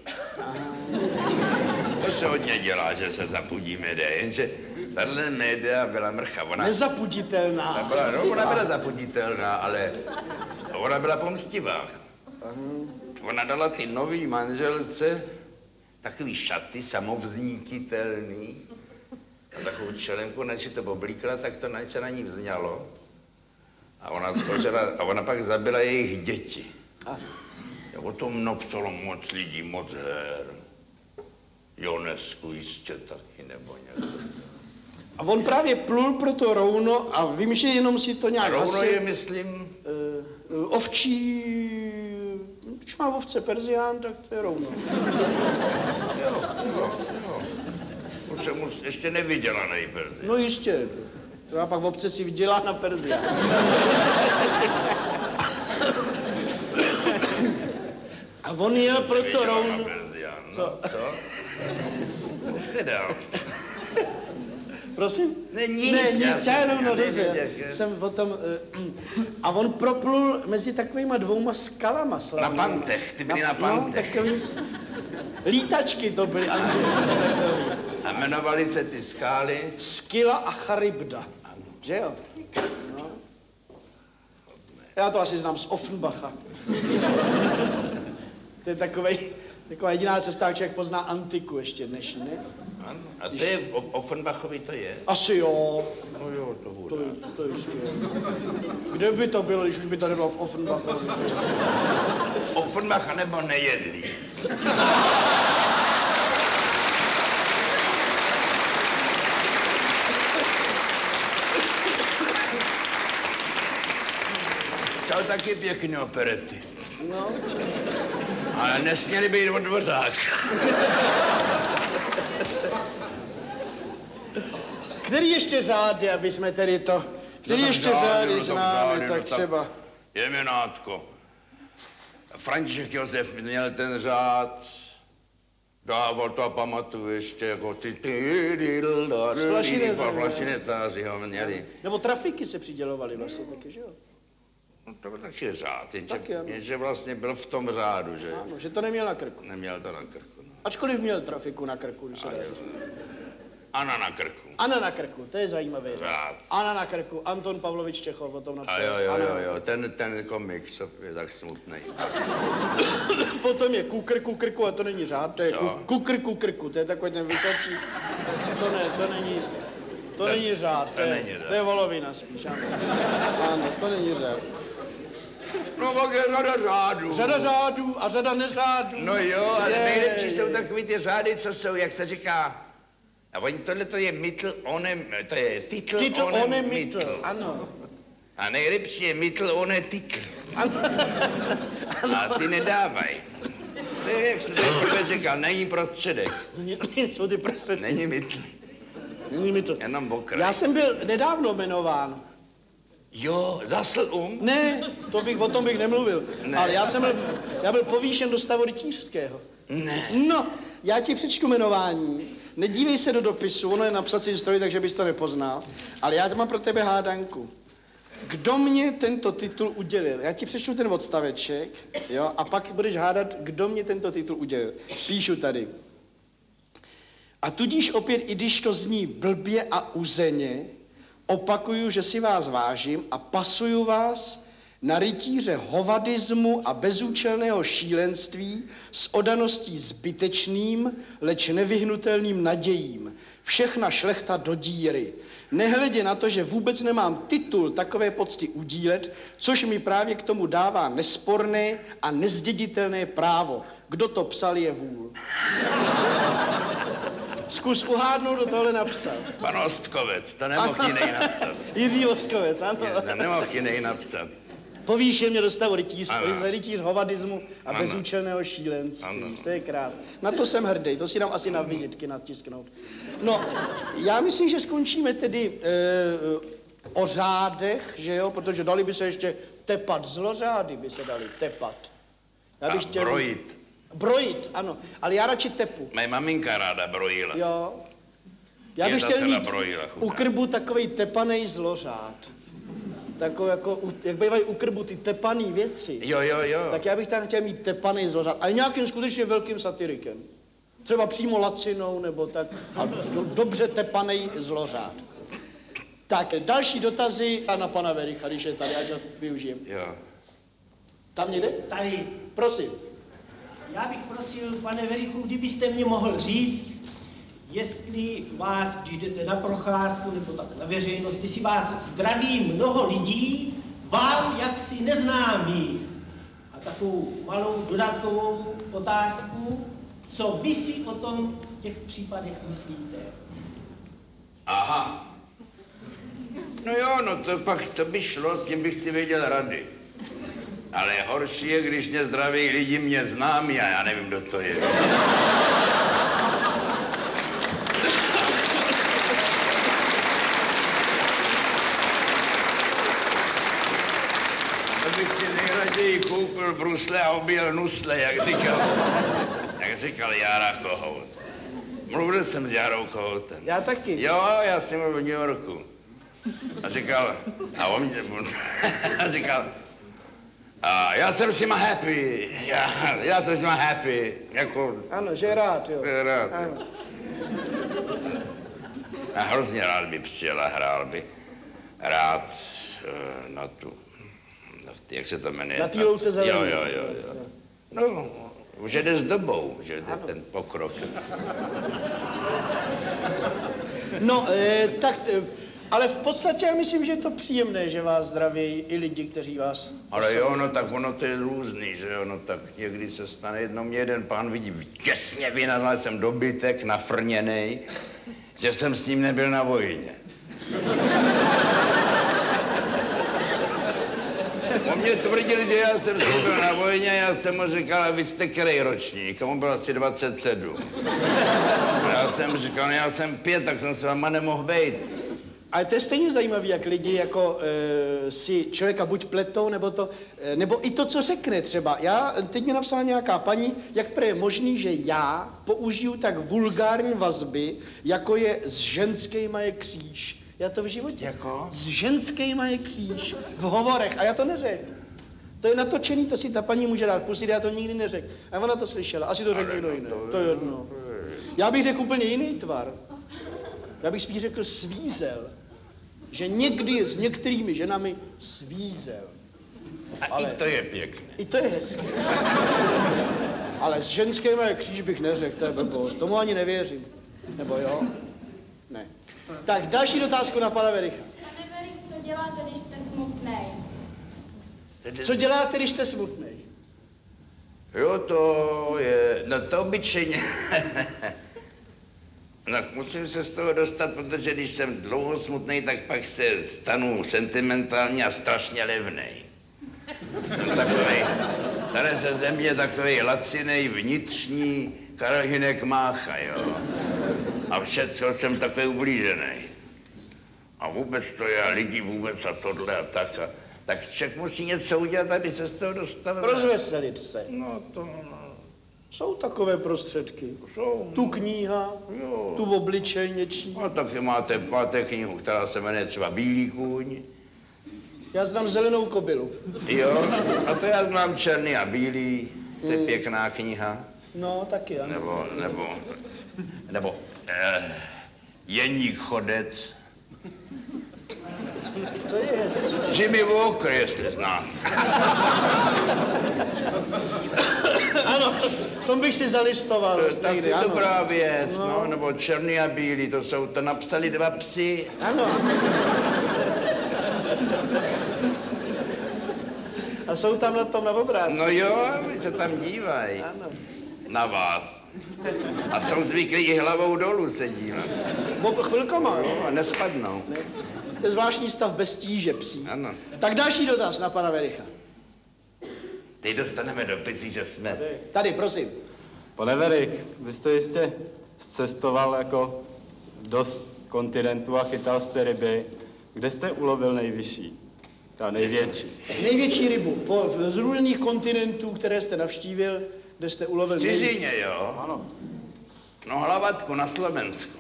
To se hodně dělá, že se zapudí Medea, jenže tahle Medea byla mrcha. Ona, nezapuditelná. Ta byla, no, ona byla zapuditelná, ale ona byla pomstivá. Ona dala ty nový manželce takový šaty samovznikitelný a takovou čelenku, než si to oblíkla, tak to než se na ní vzňalo. A ona skočila, a ona pak zabila jejich děti. A o tom napsalo moc lidí, moc her. Ionesku jistě taky, nebo něco. A on právě plul pro to rouno a vím, že jenom si to nějak... A rouno asi, je, myslím... Uh, ovčí... Když má ovce Perzián, tak to je rouno. Jo, jo, jo. Už jsem už ještě neviděla nejprve. No jistě. Třeba pak ovce si vydělá na Perzián. A on jel pro to rouno... No, co? Co? Už teda. Prosím? Ne, nic. Ne, nic, já jenom, no nevěděl, dobře. že? Jsem potom... Uh, a on proplul mezi takovýma dvouma skalama slavnými. Na pantech, ty byly na, na pantech. No, takový... Lítačky to byly antické takový. A jmenovali se ty skály? Skylla a Charybda. Že jo? No. Já to asi znám z Offenbacha. To je takovej, taková jediná cesta, jak člověk pozná antiku ještě dnešní, ne? Ano. A to je, o Offenbachovi to je? Asi jo. No jo, to bude. To, to ještě. Kde by to bylo, když už by to nebylo v Offenbachovi? Offenbacha nebo nejedlí? Čau, taky pěkný operety. No. Ale nesměli být od dvořák. Který ještě řády, aby jsme tedy to... Který no ještě řády, řády no známe, řády, tak no třeba... Jemenátko. František Josef měl ten řád, dával to a pamatuju ještě jako ty... Flašinetáři ho měli. Nebo trafiky se přidělovali vlastně taky, že jo? No to byl taky řád, jenže, Taky, ano. jenže vlastně byl v tom řádu, že? Ano, že to neměl na krku. Neměl to na krku. No. Ačkoliv měl trafiku na krku, když se dá říct. Ana na krku. Ana na krku, to je zajímavé. Rád. Ana na krku, Anton Pavlovič Čechov o tom napsal. A jo, jo, Ana. jo, jo, ten, ten komik je tak smutný. Potom je kukr, kukrku, a to není řád, to je Co? kukr, kukrku, to je takový ten vysočí. To ne, to není, to To- není řád, to to je, není řád. to je volovina spíš, ano. Ano, to není řád. No pak je řada řádů. Řada řádů a řada neřádů. No jo, ale Je, nejlepší je. jsou takový ty řády, co jsou, jak se říká. A oni tohle to je mitl onem, to je titl, Titl onem one mitl. mitl, ano. A nejlepší je mitl one titl. A ty nedávaj. To je, jak jsem to říkal, není prostředek. Jsou ty prostředky. Není mitl, Není mi to. jenom okraj. Já jsem byl nedávno jmenován. Jo, zasl um. Ne, to bych, o tom bych nemluvil. Ne. Ale já jsem byl, já byl povýšen do stavu rytířského. Ne. No, já ti přečtu jmenování. Nedívej se do dopisu, ono je na psací stroj, takže bys to nepoznal. Ale já mám pro tebe hádanku. Kdo mě tento titul udělil? Já ti přečtu ten odstaveček, jo, a pak budeš hádat, kdo mě tento titul udělil. Píšu tady. A tudíž opět, i když to zní blbě a uzeně, opakuju, že si vás vážím a pasuju vás na rytíře hovadismu a bezúčelného šílenství s odaností zbytečným, leč nevyhnutelným nadějím. Všechna šlechta do díry. Nehledě na to, že vůbec nemám titul takové pocti udílet, což mi právě k tomu dává nesporné a nezděditelné právo. Kdo to psal, je vůl. Zkus uhádnout, do tohle napsal. Pan Ostkovec, to nemohl jiný napsat. Jiří Ostkovec, ano. To nemohl jiný napsat. Povýšeně dostal rytíř, rytíř hovadismu a ano. bezúčelného šílenství. Ano. To je krásné. Na to jsem hrdý, to si dám asi na vizitky natisknout. No, já myslím, že skončíme tedy e, o řádech, že jo, protože dali by se ještě tepat, zlořády by se dali tepat. Já bych A chtěl... brojit. Brojit, ano, ale já radši tepu. Moje maminka ráda brojila. Jo. Já Je bych zase chtěl mít nabrojila, chudá. u krbu takovej tepanej zlořád. Takový jako, u- jak bývají u krbu ty tepaný věci. Jo, jo, jo. Tak já bych tam chtěl mít tepaný zlořád, ale nějakým skutečně velkým satirikem. Třeba přímo lacinou, nebo tak, a do, dobře tepaný zlořád. Tak, další dotazy a na pana Vericha, když je tady, ať ho využijem. Jo. Tam někde? Tady, Prosím. já bych prosil, pane Verichu, kdybyste mě mohl říct, jestli vás, když jdete na procházku nebo tak na veřejnost, jestli vás zdraví mnoho lidí, vám jaksi neznámých. A takovou malou dodatkovou otázku, co vy si o tom v těch případech myslíte? Aha. No jo, no to pak, to by šlo, s tím bych si věděl rady. Ale horší je, když mě zdraví lidi mě známí a já nevím, kdo to je. To bych si nejraději koupil brusle a objel nusle, jak říkal, jak říkal Jára Kohout. Mluvil jsem s Járou Kohoutem. Já taky. Jo, já jsem byl v New Yorku. A říkal, a on mě, a říkal, a já jsem s nima happy, já, já jsem s nima happy, jako... Ano, že je rád, jo. Je rád, jo. Ano. A hrozně rád by přijel a hrál by rád uh, na tu, na ty, jak se to jmenuje? Na té louce zelené. Jo, jo, jo, jo. No, že jde s dobou, že jde ten pokrok. No, eh, tak, eh, ale v podstatě já myslím, že je to příjemné, že vás zdraví i lidi, kteří vás... Ale jo, no tak ono to je různý, že jo, no tak někdy se stane, jednou mě jeden pán vidí těsně vynadal jsem dobytek nafrněnej, že jsem s ním nebyl na vojně. On mě tvrdil, že já jsem byl na vojně a já jsem mu říkal, a vy jste který ročník? A on byl asi dvacet sedm. A já jsem říkal, no já jsem pět, tak jsem s váma nemohl být. Ale to je stejně zajímavé, jak lidi jako e, si člověka buď pletou, nebo to, e, nebo i to, co řekne třeba. Já, teď mi napsala nějaká paní, jak prý je možný, že já použiju tak vulgární vazby, jako je s ženskýma je kříž. Já to v životě. Jako? S ženskýma je kříž. V hovorech. A já to neřekl. To je natočený, to si ta paní může dát pustit, já to nikdy neřekl. A ona to slyšela, asi to řekl někdo jiný. To je jedno. Já bych řekl úplně jiný tvar. Já bych spíš řekl svízel. Že někdy s některými ženami svízel. A Ale- i to je pěkné. I to je hezké. Ale s ženskými je kříž bych neřekl, to je blbost. Tomu ani nevěřím. Nebo jo? Ne. Tak další dotázku na pana Vericha. Pane Verich, co děláte, když jste smutnej? Co děláte, když jste smutnej? Jo, to je, no to obyčejně. No, musím se z toho dostat, protože když jsem dlouho smutný, tak pak se stanu sentimentální a strašně levnej. Jsem takovej, tady se ze mě takovej lacinej, vnitřní Karel Hynek Mácha, jo. A všecko jsem takový ublížený. A vůbec to je, a lidi vůbec a tohle a tak. A, tak člověk musí něco udělat, aby se z toho dostal. Rozveselit se. No to, no. Jsou takové prostředky. Jsou. Tu kniha, Jo. tu obličej něčí. No taky máte, máte knihu, která se jmenuje třeba Bílý kůň. Já znám zelenou kobylu. Jo, a to já znám Černý a Bílý, to je pěkná kniha. No, taky ano. Nebo, nebo, nebo eh, Jeník chodec. To je hezké. Jimmy Walker, jestli znáš. Ano, v tom bych si zalistoval. To je taky někdy, ano. dobrá věc, no. no, nebo Černý a Bílý, to jsou, to napsali dva psi. Ano. A jsou tam na tom na obrázku. No jo, my se tam dívají. Ano. Na vás. A jsou zvyklí i hlavou dolů se dívat. Boko chvilkama, jo? No, a nespadnou. Ne. To je zvláštní stav bez tíže psí. Ano. Tak další dotaz na pana Wericha. Teď dostaneme dopisy, že jsme. Tady, Tady prosím. Pane Werich, vy jste jistě cestoval jako dost kontinentů a chytal jste ryby. Kde jste ulovil nejvyšší? Ta největší. Největší rybu po, z různých kontinentů, které jste navštívil, kde jste ulovil V cizině, nej... jo? Ano. No Hlavatku na Slovensku.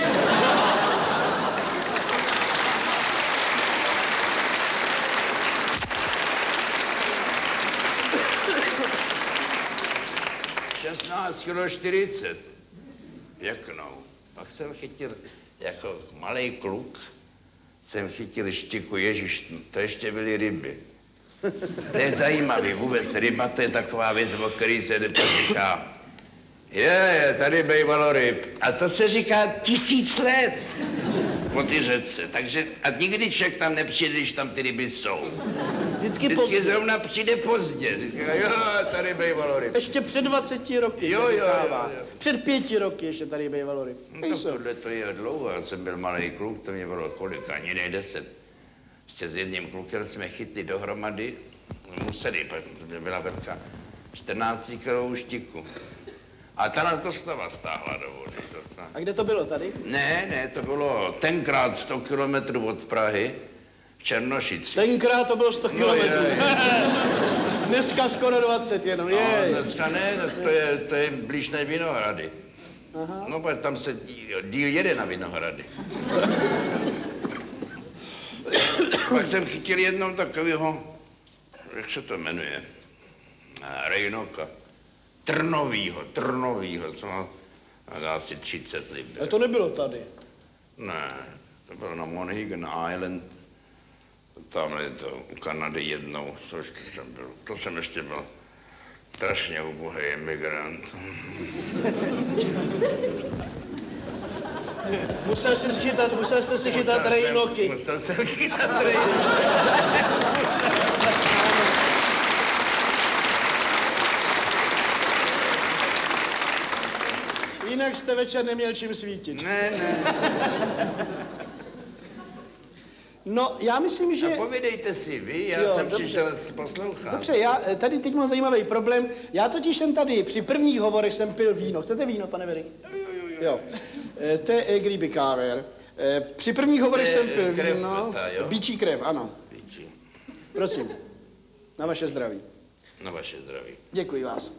šestnáct kilo čtyřicet. Pěknou. Pak jsem chytil, jako malej kluk, jsem chytil štiku, ježiš, to ještě byly ryby. To je zajímavý, vůbec ryba, to je taková věc, o který se říká. Je, je, tady bývalo ryb. A to se říká tisíc let po ty řece. Takže a nikdy člověk tam nepřijde, když tam ty ryby jsou. Vždycky, Vždycky pozdě. zrovna přijde pozdě. Říká, jo, tady bývalo ryb. Ještě před dvaceti roky Jo, se jo, říkává. jo, jo. Před pěti roky ještě tady bývalo ryb. No to, tohle to je dlouho, já jsem byl malý kluk, to mě bylo kolik, ani ne deset. Ještě s jedním klukem jsme chytli dohromady, museli, protože byla velká, čtrnáctikilovou štiku. A ta nás dostala stáhla do vody. Dostala. A kde to bylo tady? Ne, ne, to bylo tenkrát sto kilometrů od Prahy v Černošici. Tenkrát to bylo sto kilometrů. Dneska skoro dvacet jenom, jej. No, dneska ne, to je, to je blíž na Vinohrady. Aha. No, protože tam se díl, díl jede na Vinohrady. Pak jsem chytil jednou takového, jak se to jmenuje, Rejnoka. Trnovýho, Trnovýho, co má asi třicet liber. A to nebylo tady. Ne, to bylo na Monhegan Island, tamhle je to u Kanady jednou, což jsem byl, to jsem ještě byl strašně ubohý emigrant. Musel jste si chytat, musel jste si chytat rejnoky. Musel jsem chytat rejnoky. Jinak jste večer neměl čím svítit. Ne, ne. No, já myslím, že... A povídejte si vy, já Jo, jsem dobře. přišel poslouchat. Dobře, já tady teď mám zajímavý problém. Já totiž jsem tady, při prvních hovorech jsem pil víno. Chcete víno, pane Werich? Jo, jo, jo. Jo. E, to je Egri Káver. E, při prvních hovorech jsem pil krev víno. ta, jo? Bíčí krev, ano. Píči. Prosím. Na vaše zdraví. Na vaše zdraví. Děkuji vás.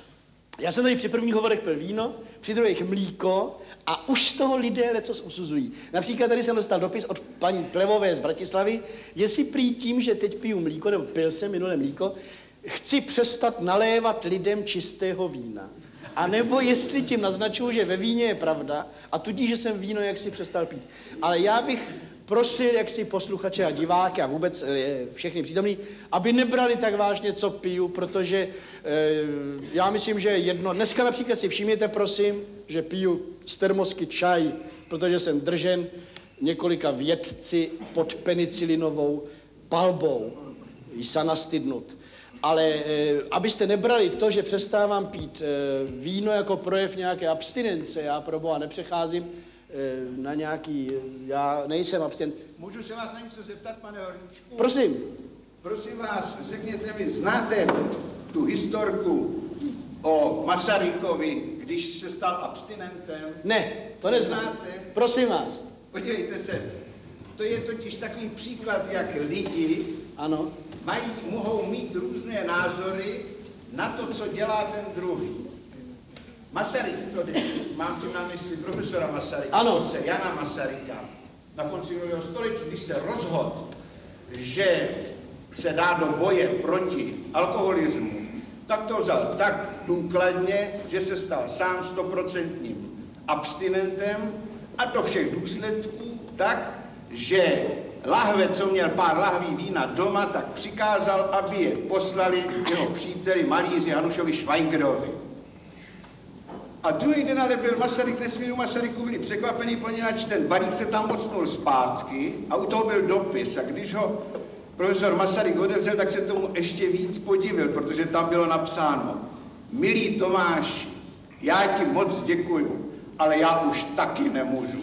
Já jsem tady při prvních hovorech pil víno, při druhých mlíko a už z toho lidé lecos usuzují. Například tady jsem dostal dopis od paní Plevové z Bratislavy, jestli prý tím, že teď piju mlíko, nebo pil jsem minulé mlíko, chci přestat nalévat lidem čistého vína. A nebo jestli tím naznačuju, že ve víně je pravda a tudíž, že jsem víno jaksi přestal pít. Ale já bych prosil jaksi posluchače a diváky a vůbec všechny přítomní, aby nebrali tak vážně, co piju, protože e, já myslím, že jedno... Dneska například si všimněte, prosím, že piju z termosky čaj, protože jsem držen několika vědci pod penicilinovou palbou. Jsa nastydnut. Ale e, abyste nebrali to, že přestávám pít e, víno jako projev nějaké abstinence, já pro boha nepřecházím e, na nějaký, já nejsem abstinent. Můžu se vás na něco zeptat, pane Horníčku? Prosím. Prosím vás, řekněte mi, znáte tu historku o Masarykovi, když se stal abstinentem? Ne, to neznáte. Prosím vás. Podívejte se, to je totiž takový příklad, jak lidi ano. mají, mohou mít různé názory na to, co dělá ten druhý. Masaryk, to mám tím na mysli profesora Masaryka, ano. Jana Masaryka, na konci minulého století, když se rozhodl, že se dá do boje proti alkoholismu, tak to vzal tak důkladně, že se stal sám stoprocentním abstinentem a do všech důsledků tak, že lahve, co měl pár lahví vína doma, tak přikázal, aby je poslali jeho příteli malíři Janušovi Švajgerovi. A druhý den ale byl Masaryk, nesmíru Masaryku byli překvapený, poněvadž ten balík se tam odsunul zpátky a u toho byl dopis. A když ho profesor Masaryk otevřel, tak se tomu ještě víc podivil, protože tam bylo napsáno: Milý Tomáši, Já ti moc děkuju, ale já už taky nemůžu.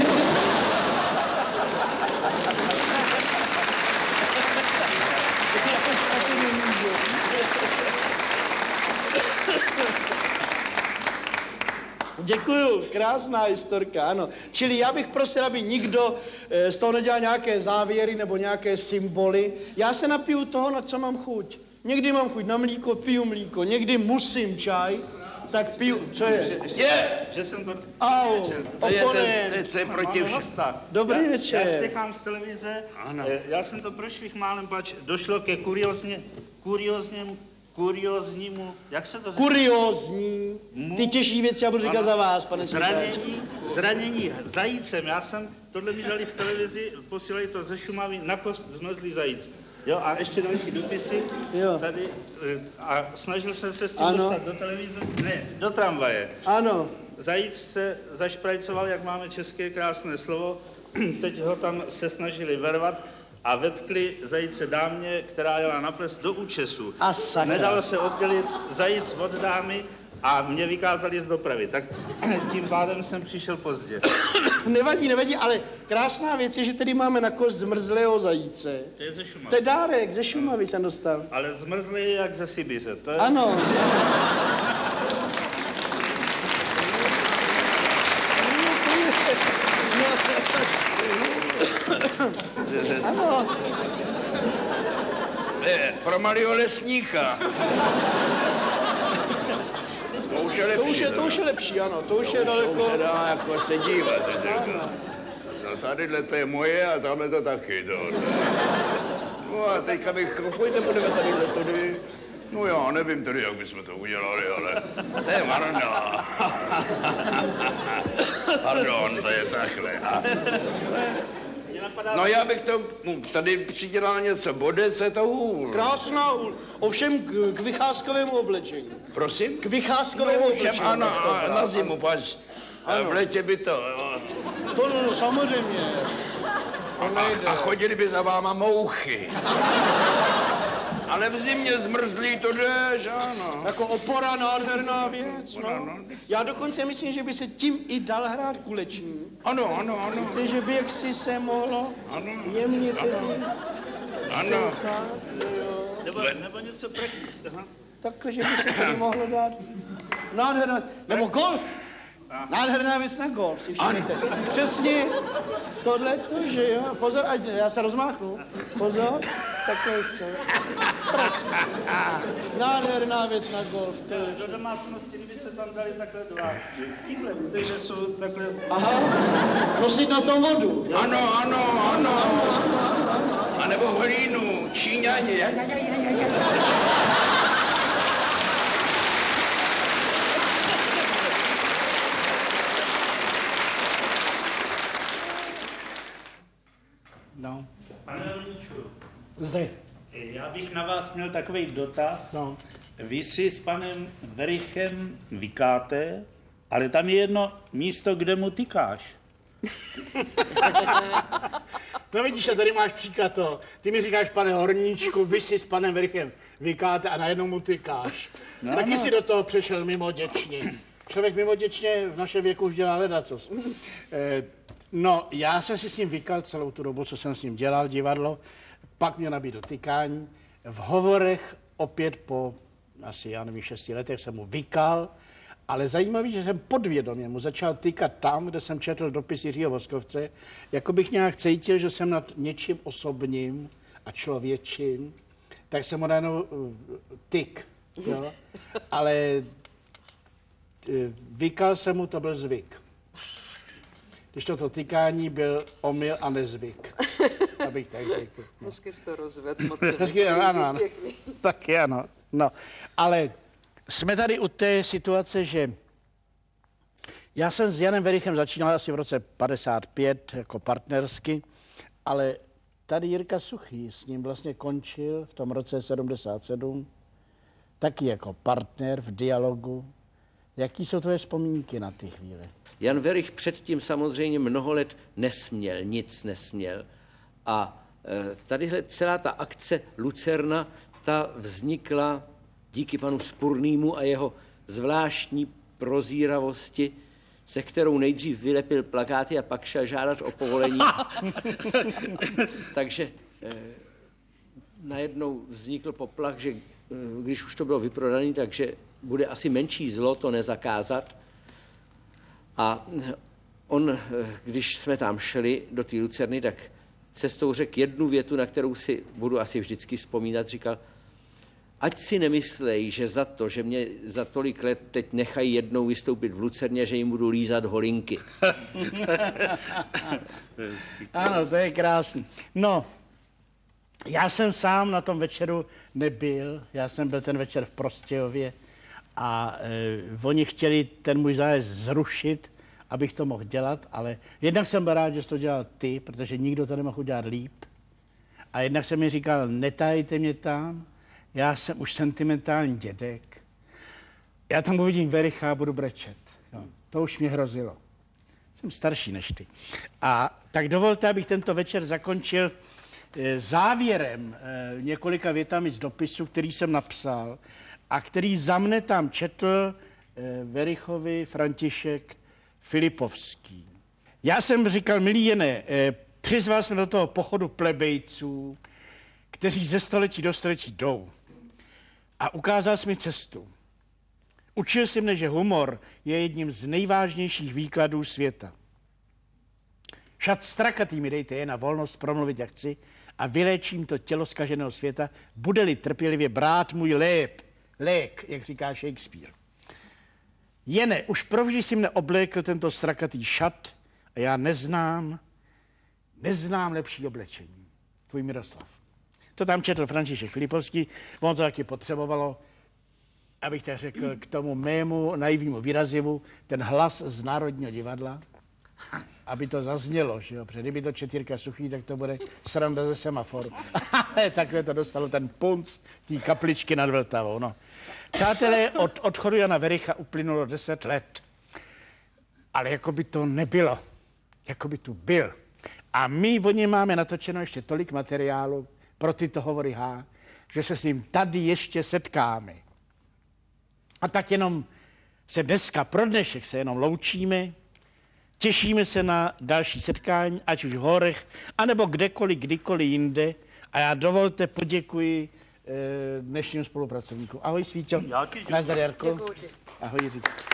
Děkuju, krásná historka, ano. Čili já bych prosil, aby nikdo e, z toho nedělal nějaké závěry nebo nějaké symboly. Já se napiju toho, na co mám chuť. Někdy mám chuť na mlíko, piju mlíko, někdy musím čaj, tak piju, co je? Je, že jsem to... Au, To je, oponent. to, to, to je proti všem. Dobrý já, večer. Já spěchám z televize, Ano. já jsem to prošvih málem, pač došlo ke kuriozně, kuriozněmu, kurioznímu, jak se to říká? Kuriózní. Ty těžší věci já budu říkat Ano. za vás, pane Světáč. Zranění, zranění zajícem. Já jsem, tohle mi dali v televizi, posílali to ze Šumavy, na kost zmrzlý zajíc. Jo, a ještě další dopisy Jo. tady. eh, A snažil jsem se s tím Ano. dostat do televize, ne, do tramvaje. Ano. Zajíc se zašprajcoval, jak máme české krásné slovo. Teď ho tam se snažili vervat a vetkli zajíce dámě, která jela na ples do účesu. A sakra. Nedalo se oddělit zajíc od dámy a mě vykázali z dopravy. Tak tím pádem jsem přišel pozdě. Nevadí, nevadí, ale krásná věc je, že tady máme na kost zmrzlého zajíce. To je ze Šumavy. To je dárek, ze Šumavy jsem dostal. Ale zmrzlý je jak ze Sibiře. To je... Ano. Ano. Je, pro malého lesníka. To už je To lepší. už je, to už je lepší, ano, to už je To daleko. už se dá jako se dívat. No tadyhle to je moje a tamhle to taky. To. No a teďka bych, pojďte podívat tadyhle tady. No já nevím tedy, jak bychom to udělali, ale to je marná. Pardon, to je takhle. A... No já bych to tady přidělal něco, bude se to hůl. Krásná, ovšem k, k vycházkovému oblečení. Prosím? K vycházkovému No, oblečení. všem ano, a na zimu, pač. Ano. V létě by to... jo. To no, no, samozřejmě. To nejde. A chodili by za váma mouchy. Ale v zimě zmrzlý to jdeš, ano. Jako opora, nádherná věc, no. Já dokonce myslím, že by se tím i dal hrát kuleční. Ano, ano, ano. Takže by jaksi se mohlo Ano. jemně tedy Ano. šťouchat, jo. Nebo, nebo něco praktického. Takhle, že by se tady mohlo dát nádherná, nebo golf. Nádherná věc na golf, si všimněte. Přesně tohle to, že jo. Pozor, ať já se rozmáchnu. Pozor, takhle to. Prask. Nádherná věc na golf. To je. Do domácnosti, kdyby se tam dali takhle dva tyhle, které jsou takhle... Aha, nosit na tom vodu. Ano, ano, ano. A nebo hlínu, Číňani. No. Pane Liničku, Zde. já bych na vás měl takový dotaz. No. Vy si s panem Verichem vykáte, ale tam je jedno místo, kde mu tykáš. No vidíš, a tady máš příklad toho. Ty mi říkáš, pane Horníčku, vy si s panem Verichem vykáte a najednou mu tykáš. No, Taky no. si do toho přešel mimoděčně. Člověk mimoděčně v našem věku už dělá ledacos. Eh, no, já jsem si s ním vykal celou tu dobu, co jsem s ním dělal, divadlo. Pak mě nabídl tykání. V hovorech opět po asi, já nevím, šesti letech jsem mu vykal, ale zajímavý, že jsem podvědomě mu začal tykat tam, kde jsem četl dopis Jiřího Voskovce, jako bych nějak cítil, že jsem nad něčím osobním a člověčím, tak jsem mu najednou uh, tyk, jo? Ale uh, vykal jsem mu, to byl zvyk. Když toto tykání byl omyl a nezvyk. Abych tak řekl. No. Hezky jsi to rozvedl, moc Hezky, ano, ano. Taky ano. No, ale jsme tady u té situace, že já jsem s Janem Verichem začínal asi v roce padesát pět jako partnersky, ale tady Jirka Suchý s ním vlastně končil v tom roce sedmdesát sedm, taky jako partner v dialogu. Jaký jsou tvoje vzpomínky na ty chvíle? Jan Verich předtím samozřejmě mnoho let nesměl, nic nesměl. A e, tadyhle celá ta akce Lucerna, ta vznikla díky panu Spurnýmu a jeho zvláštní prozíravosti, se kterou nejdřív vylepil plakáty a pak šel žádat o povolení. Takže eh, najednou vznikl poplach, že eh, když už to bylo vyprodané, takže bude asi menší zlo to nezakázat. A on, když jsme tam šli do té lucerny, tak cestou řekl jednu větu, na kterou si budu asi vždycky vzpomínat, říkal, ať si nemyslejí, že za to, že mě za tolik let teď nechají jednou vystoupit v lucerně, že jim budu lízat holinky. Ano, to je krásný. No, já jsem sám na tom večeru nebyl, já jsem byl ten večer v Prostějově a e, oni chtěli ten můj zájezd zrušit, abych to mohl dělat, ale jednak jsem byl rád, že jsi to dělal ty, protože nikdo to nemohl udělat líp. A jednak jsem mi říkal, netajte mě tam, já jsem už sentimentální dědek. Já tam uvidím Wericha a budu brečet. Jo, to už mě hrozilo. Jsem starší než ty. A tak dovolte, abych tento večer zakončil e, závěrem e, několika větami z dopisu, který jsem napsal a který za mne tam četl e, Werichovi František Filipovský. Já jsem říkal, milý Jene, e, přizval jsme do toho pochodu plebejců, kteří ze století do století jdou. A ukázal jsi mi cestu. Učil jsi mne, že humor je jedním z nejvážnějších výkladů světa. Šat strakatý mi dejte je na volnost promluvit, jak chci, a vyléčím to tělo zkaženého světa, bude-li trpělivě brát můj léb, lék, jak říká Shakespeare. Jene, už provždy si mne oblékl tento strakatý šat a já neznám, neznám lepší oblečení. Tvůj Miroslav. To tam četl František Filipovský, on to taky potřebovalo, abych tak řekl, k tomu mému naivnímu výrazivu, ten hlas z Národního divadla, aby to zaznělo, že jo, protože kdyby to četl Jirka Suchý, tak to bude sranda ze semaforu. Takhle to dostalo ten punc té kapličky nad Vltavou, no. Přátelé, od odchodu Jana Wericha uplynulo deset let, ale jako by to nebylo, jako by tu byl. A my o něm máme natočeno ještě tolik materiálu pro tyto hovory H, že se s ním tady ještě setkáme. A tak jenom se dneska, pro dnešek se jenom loučíme, těšíme se na další setkání, ať už v Horech, anebo kdekoliv, kdykoliv jinde. A já dovolte poděkuji e, dnešním spolupracovníkům. Ahoj Svíťo. Nazdar Jarko. Ahoj Jiří.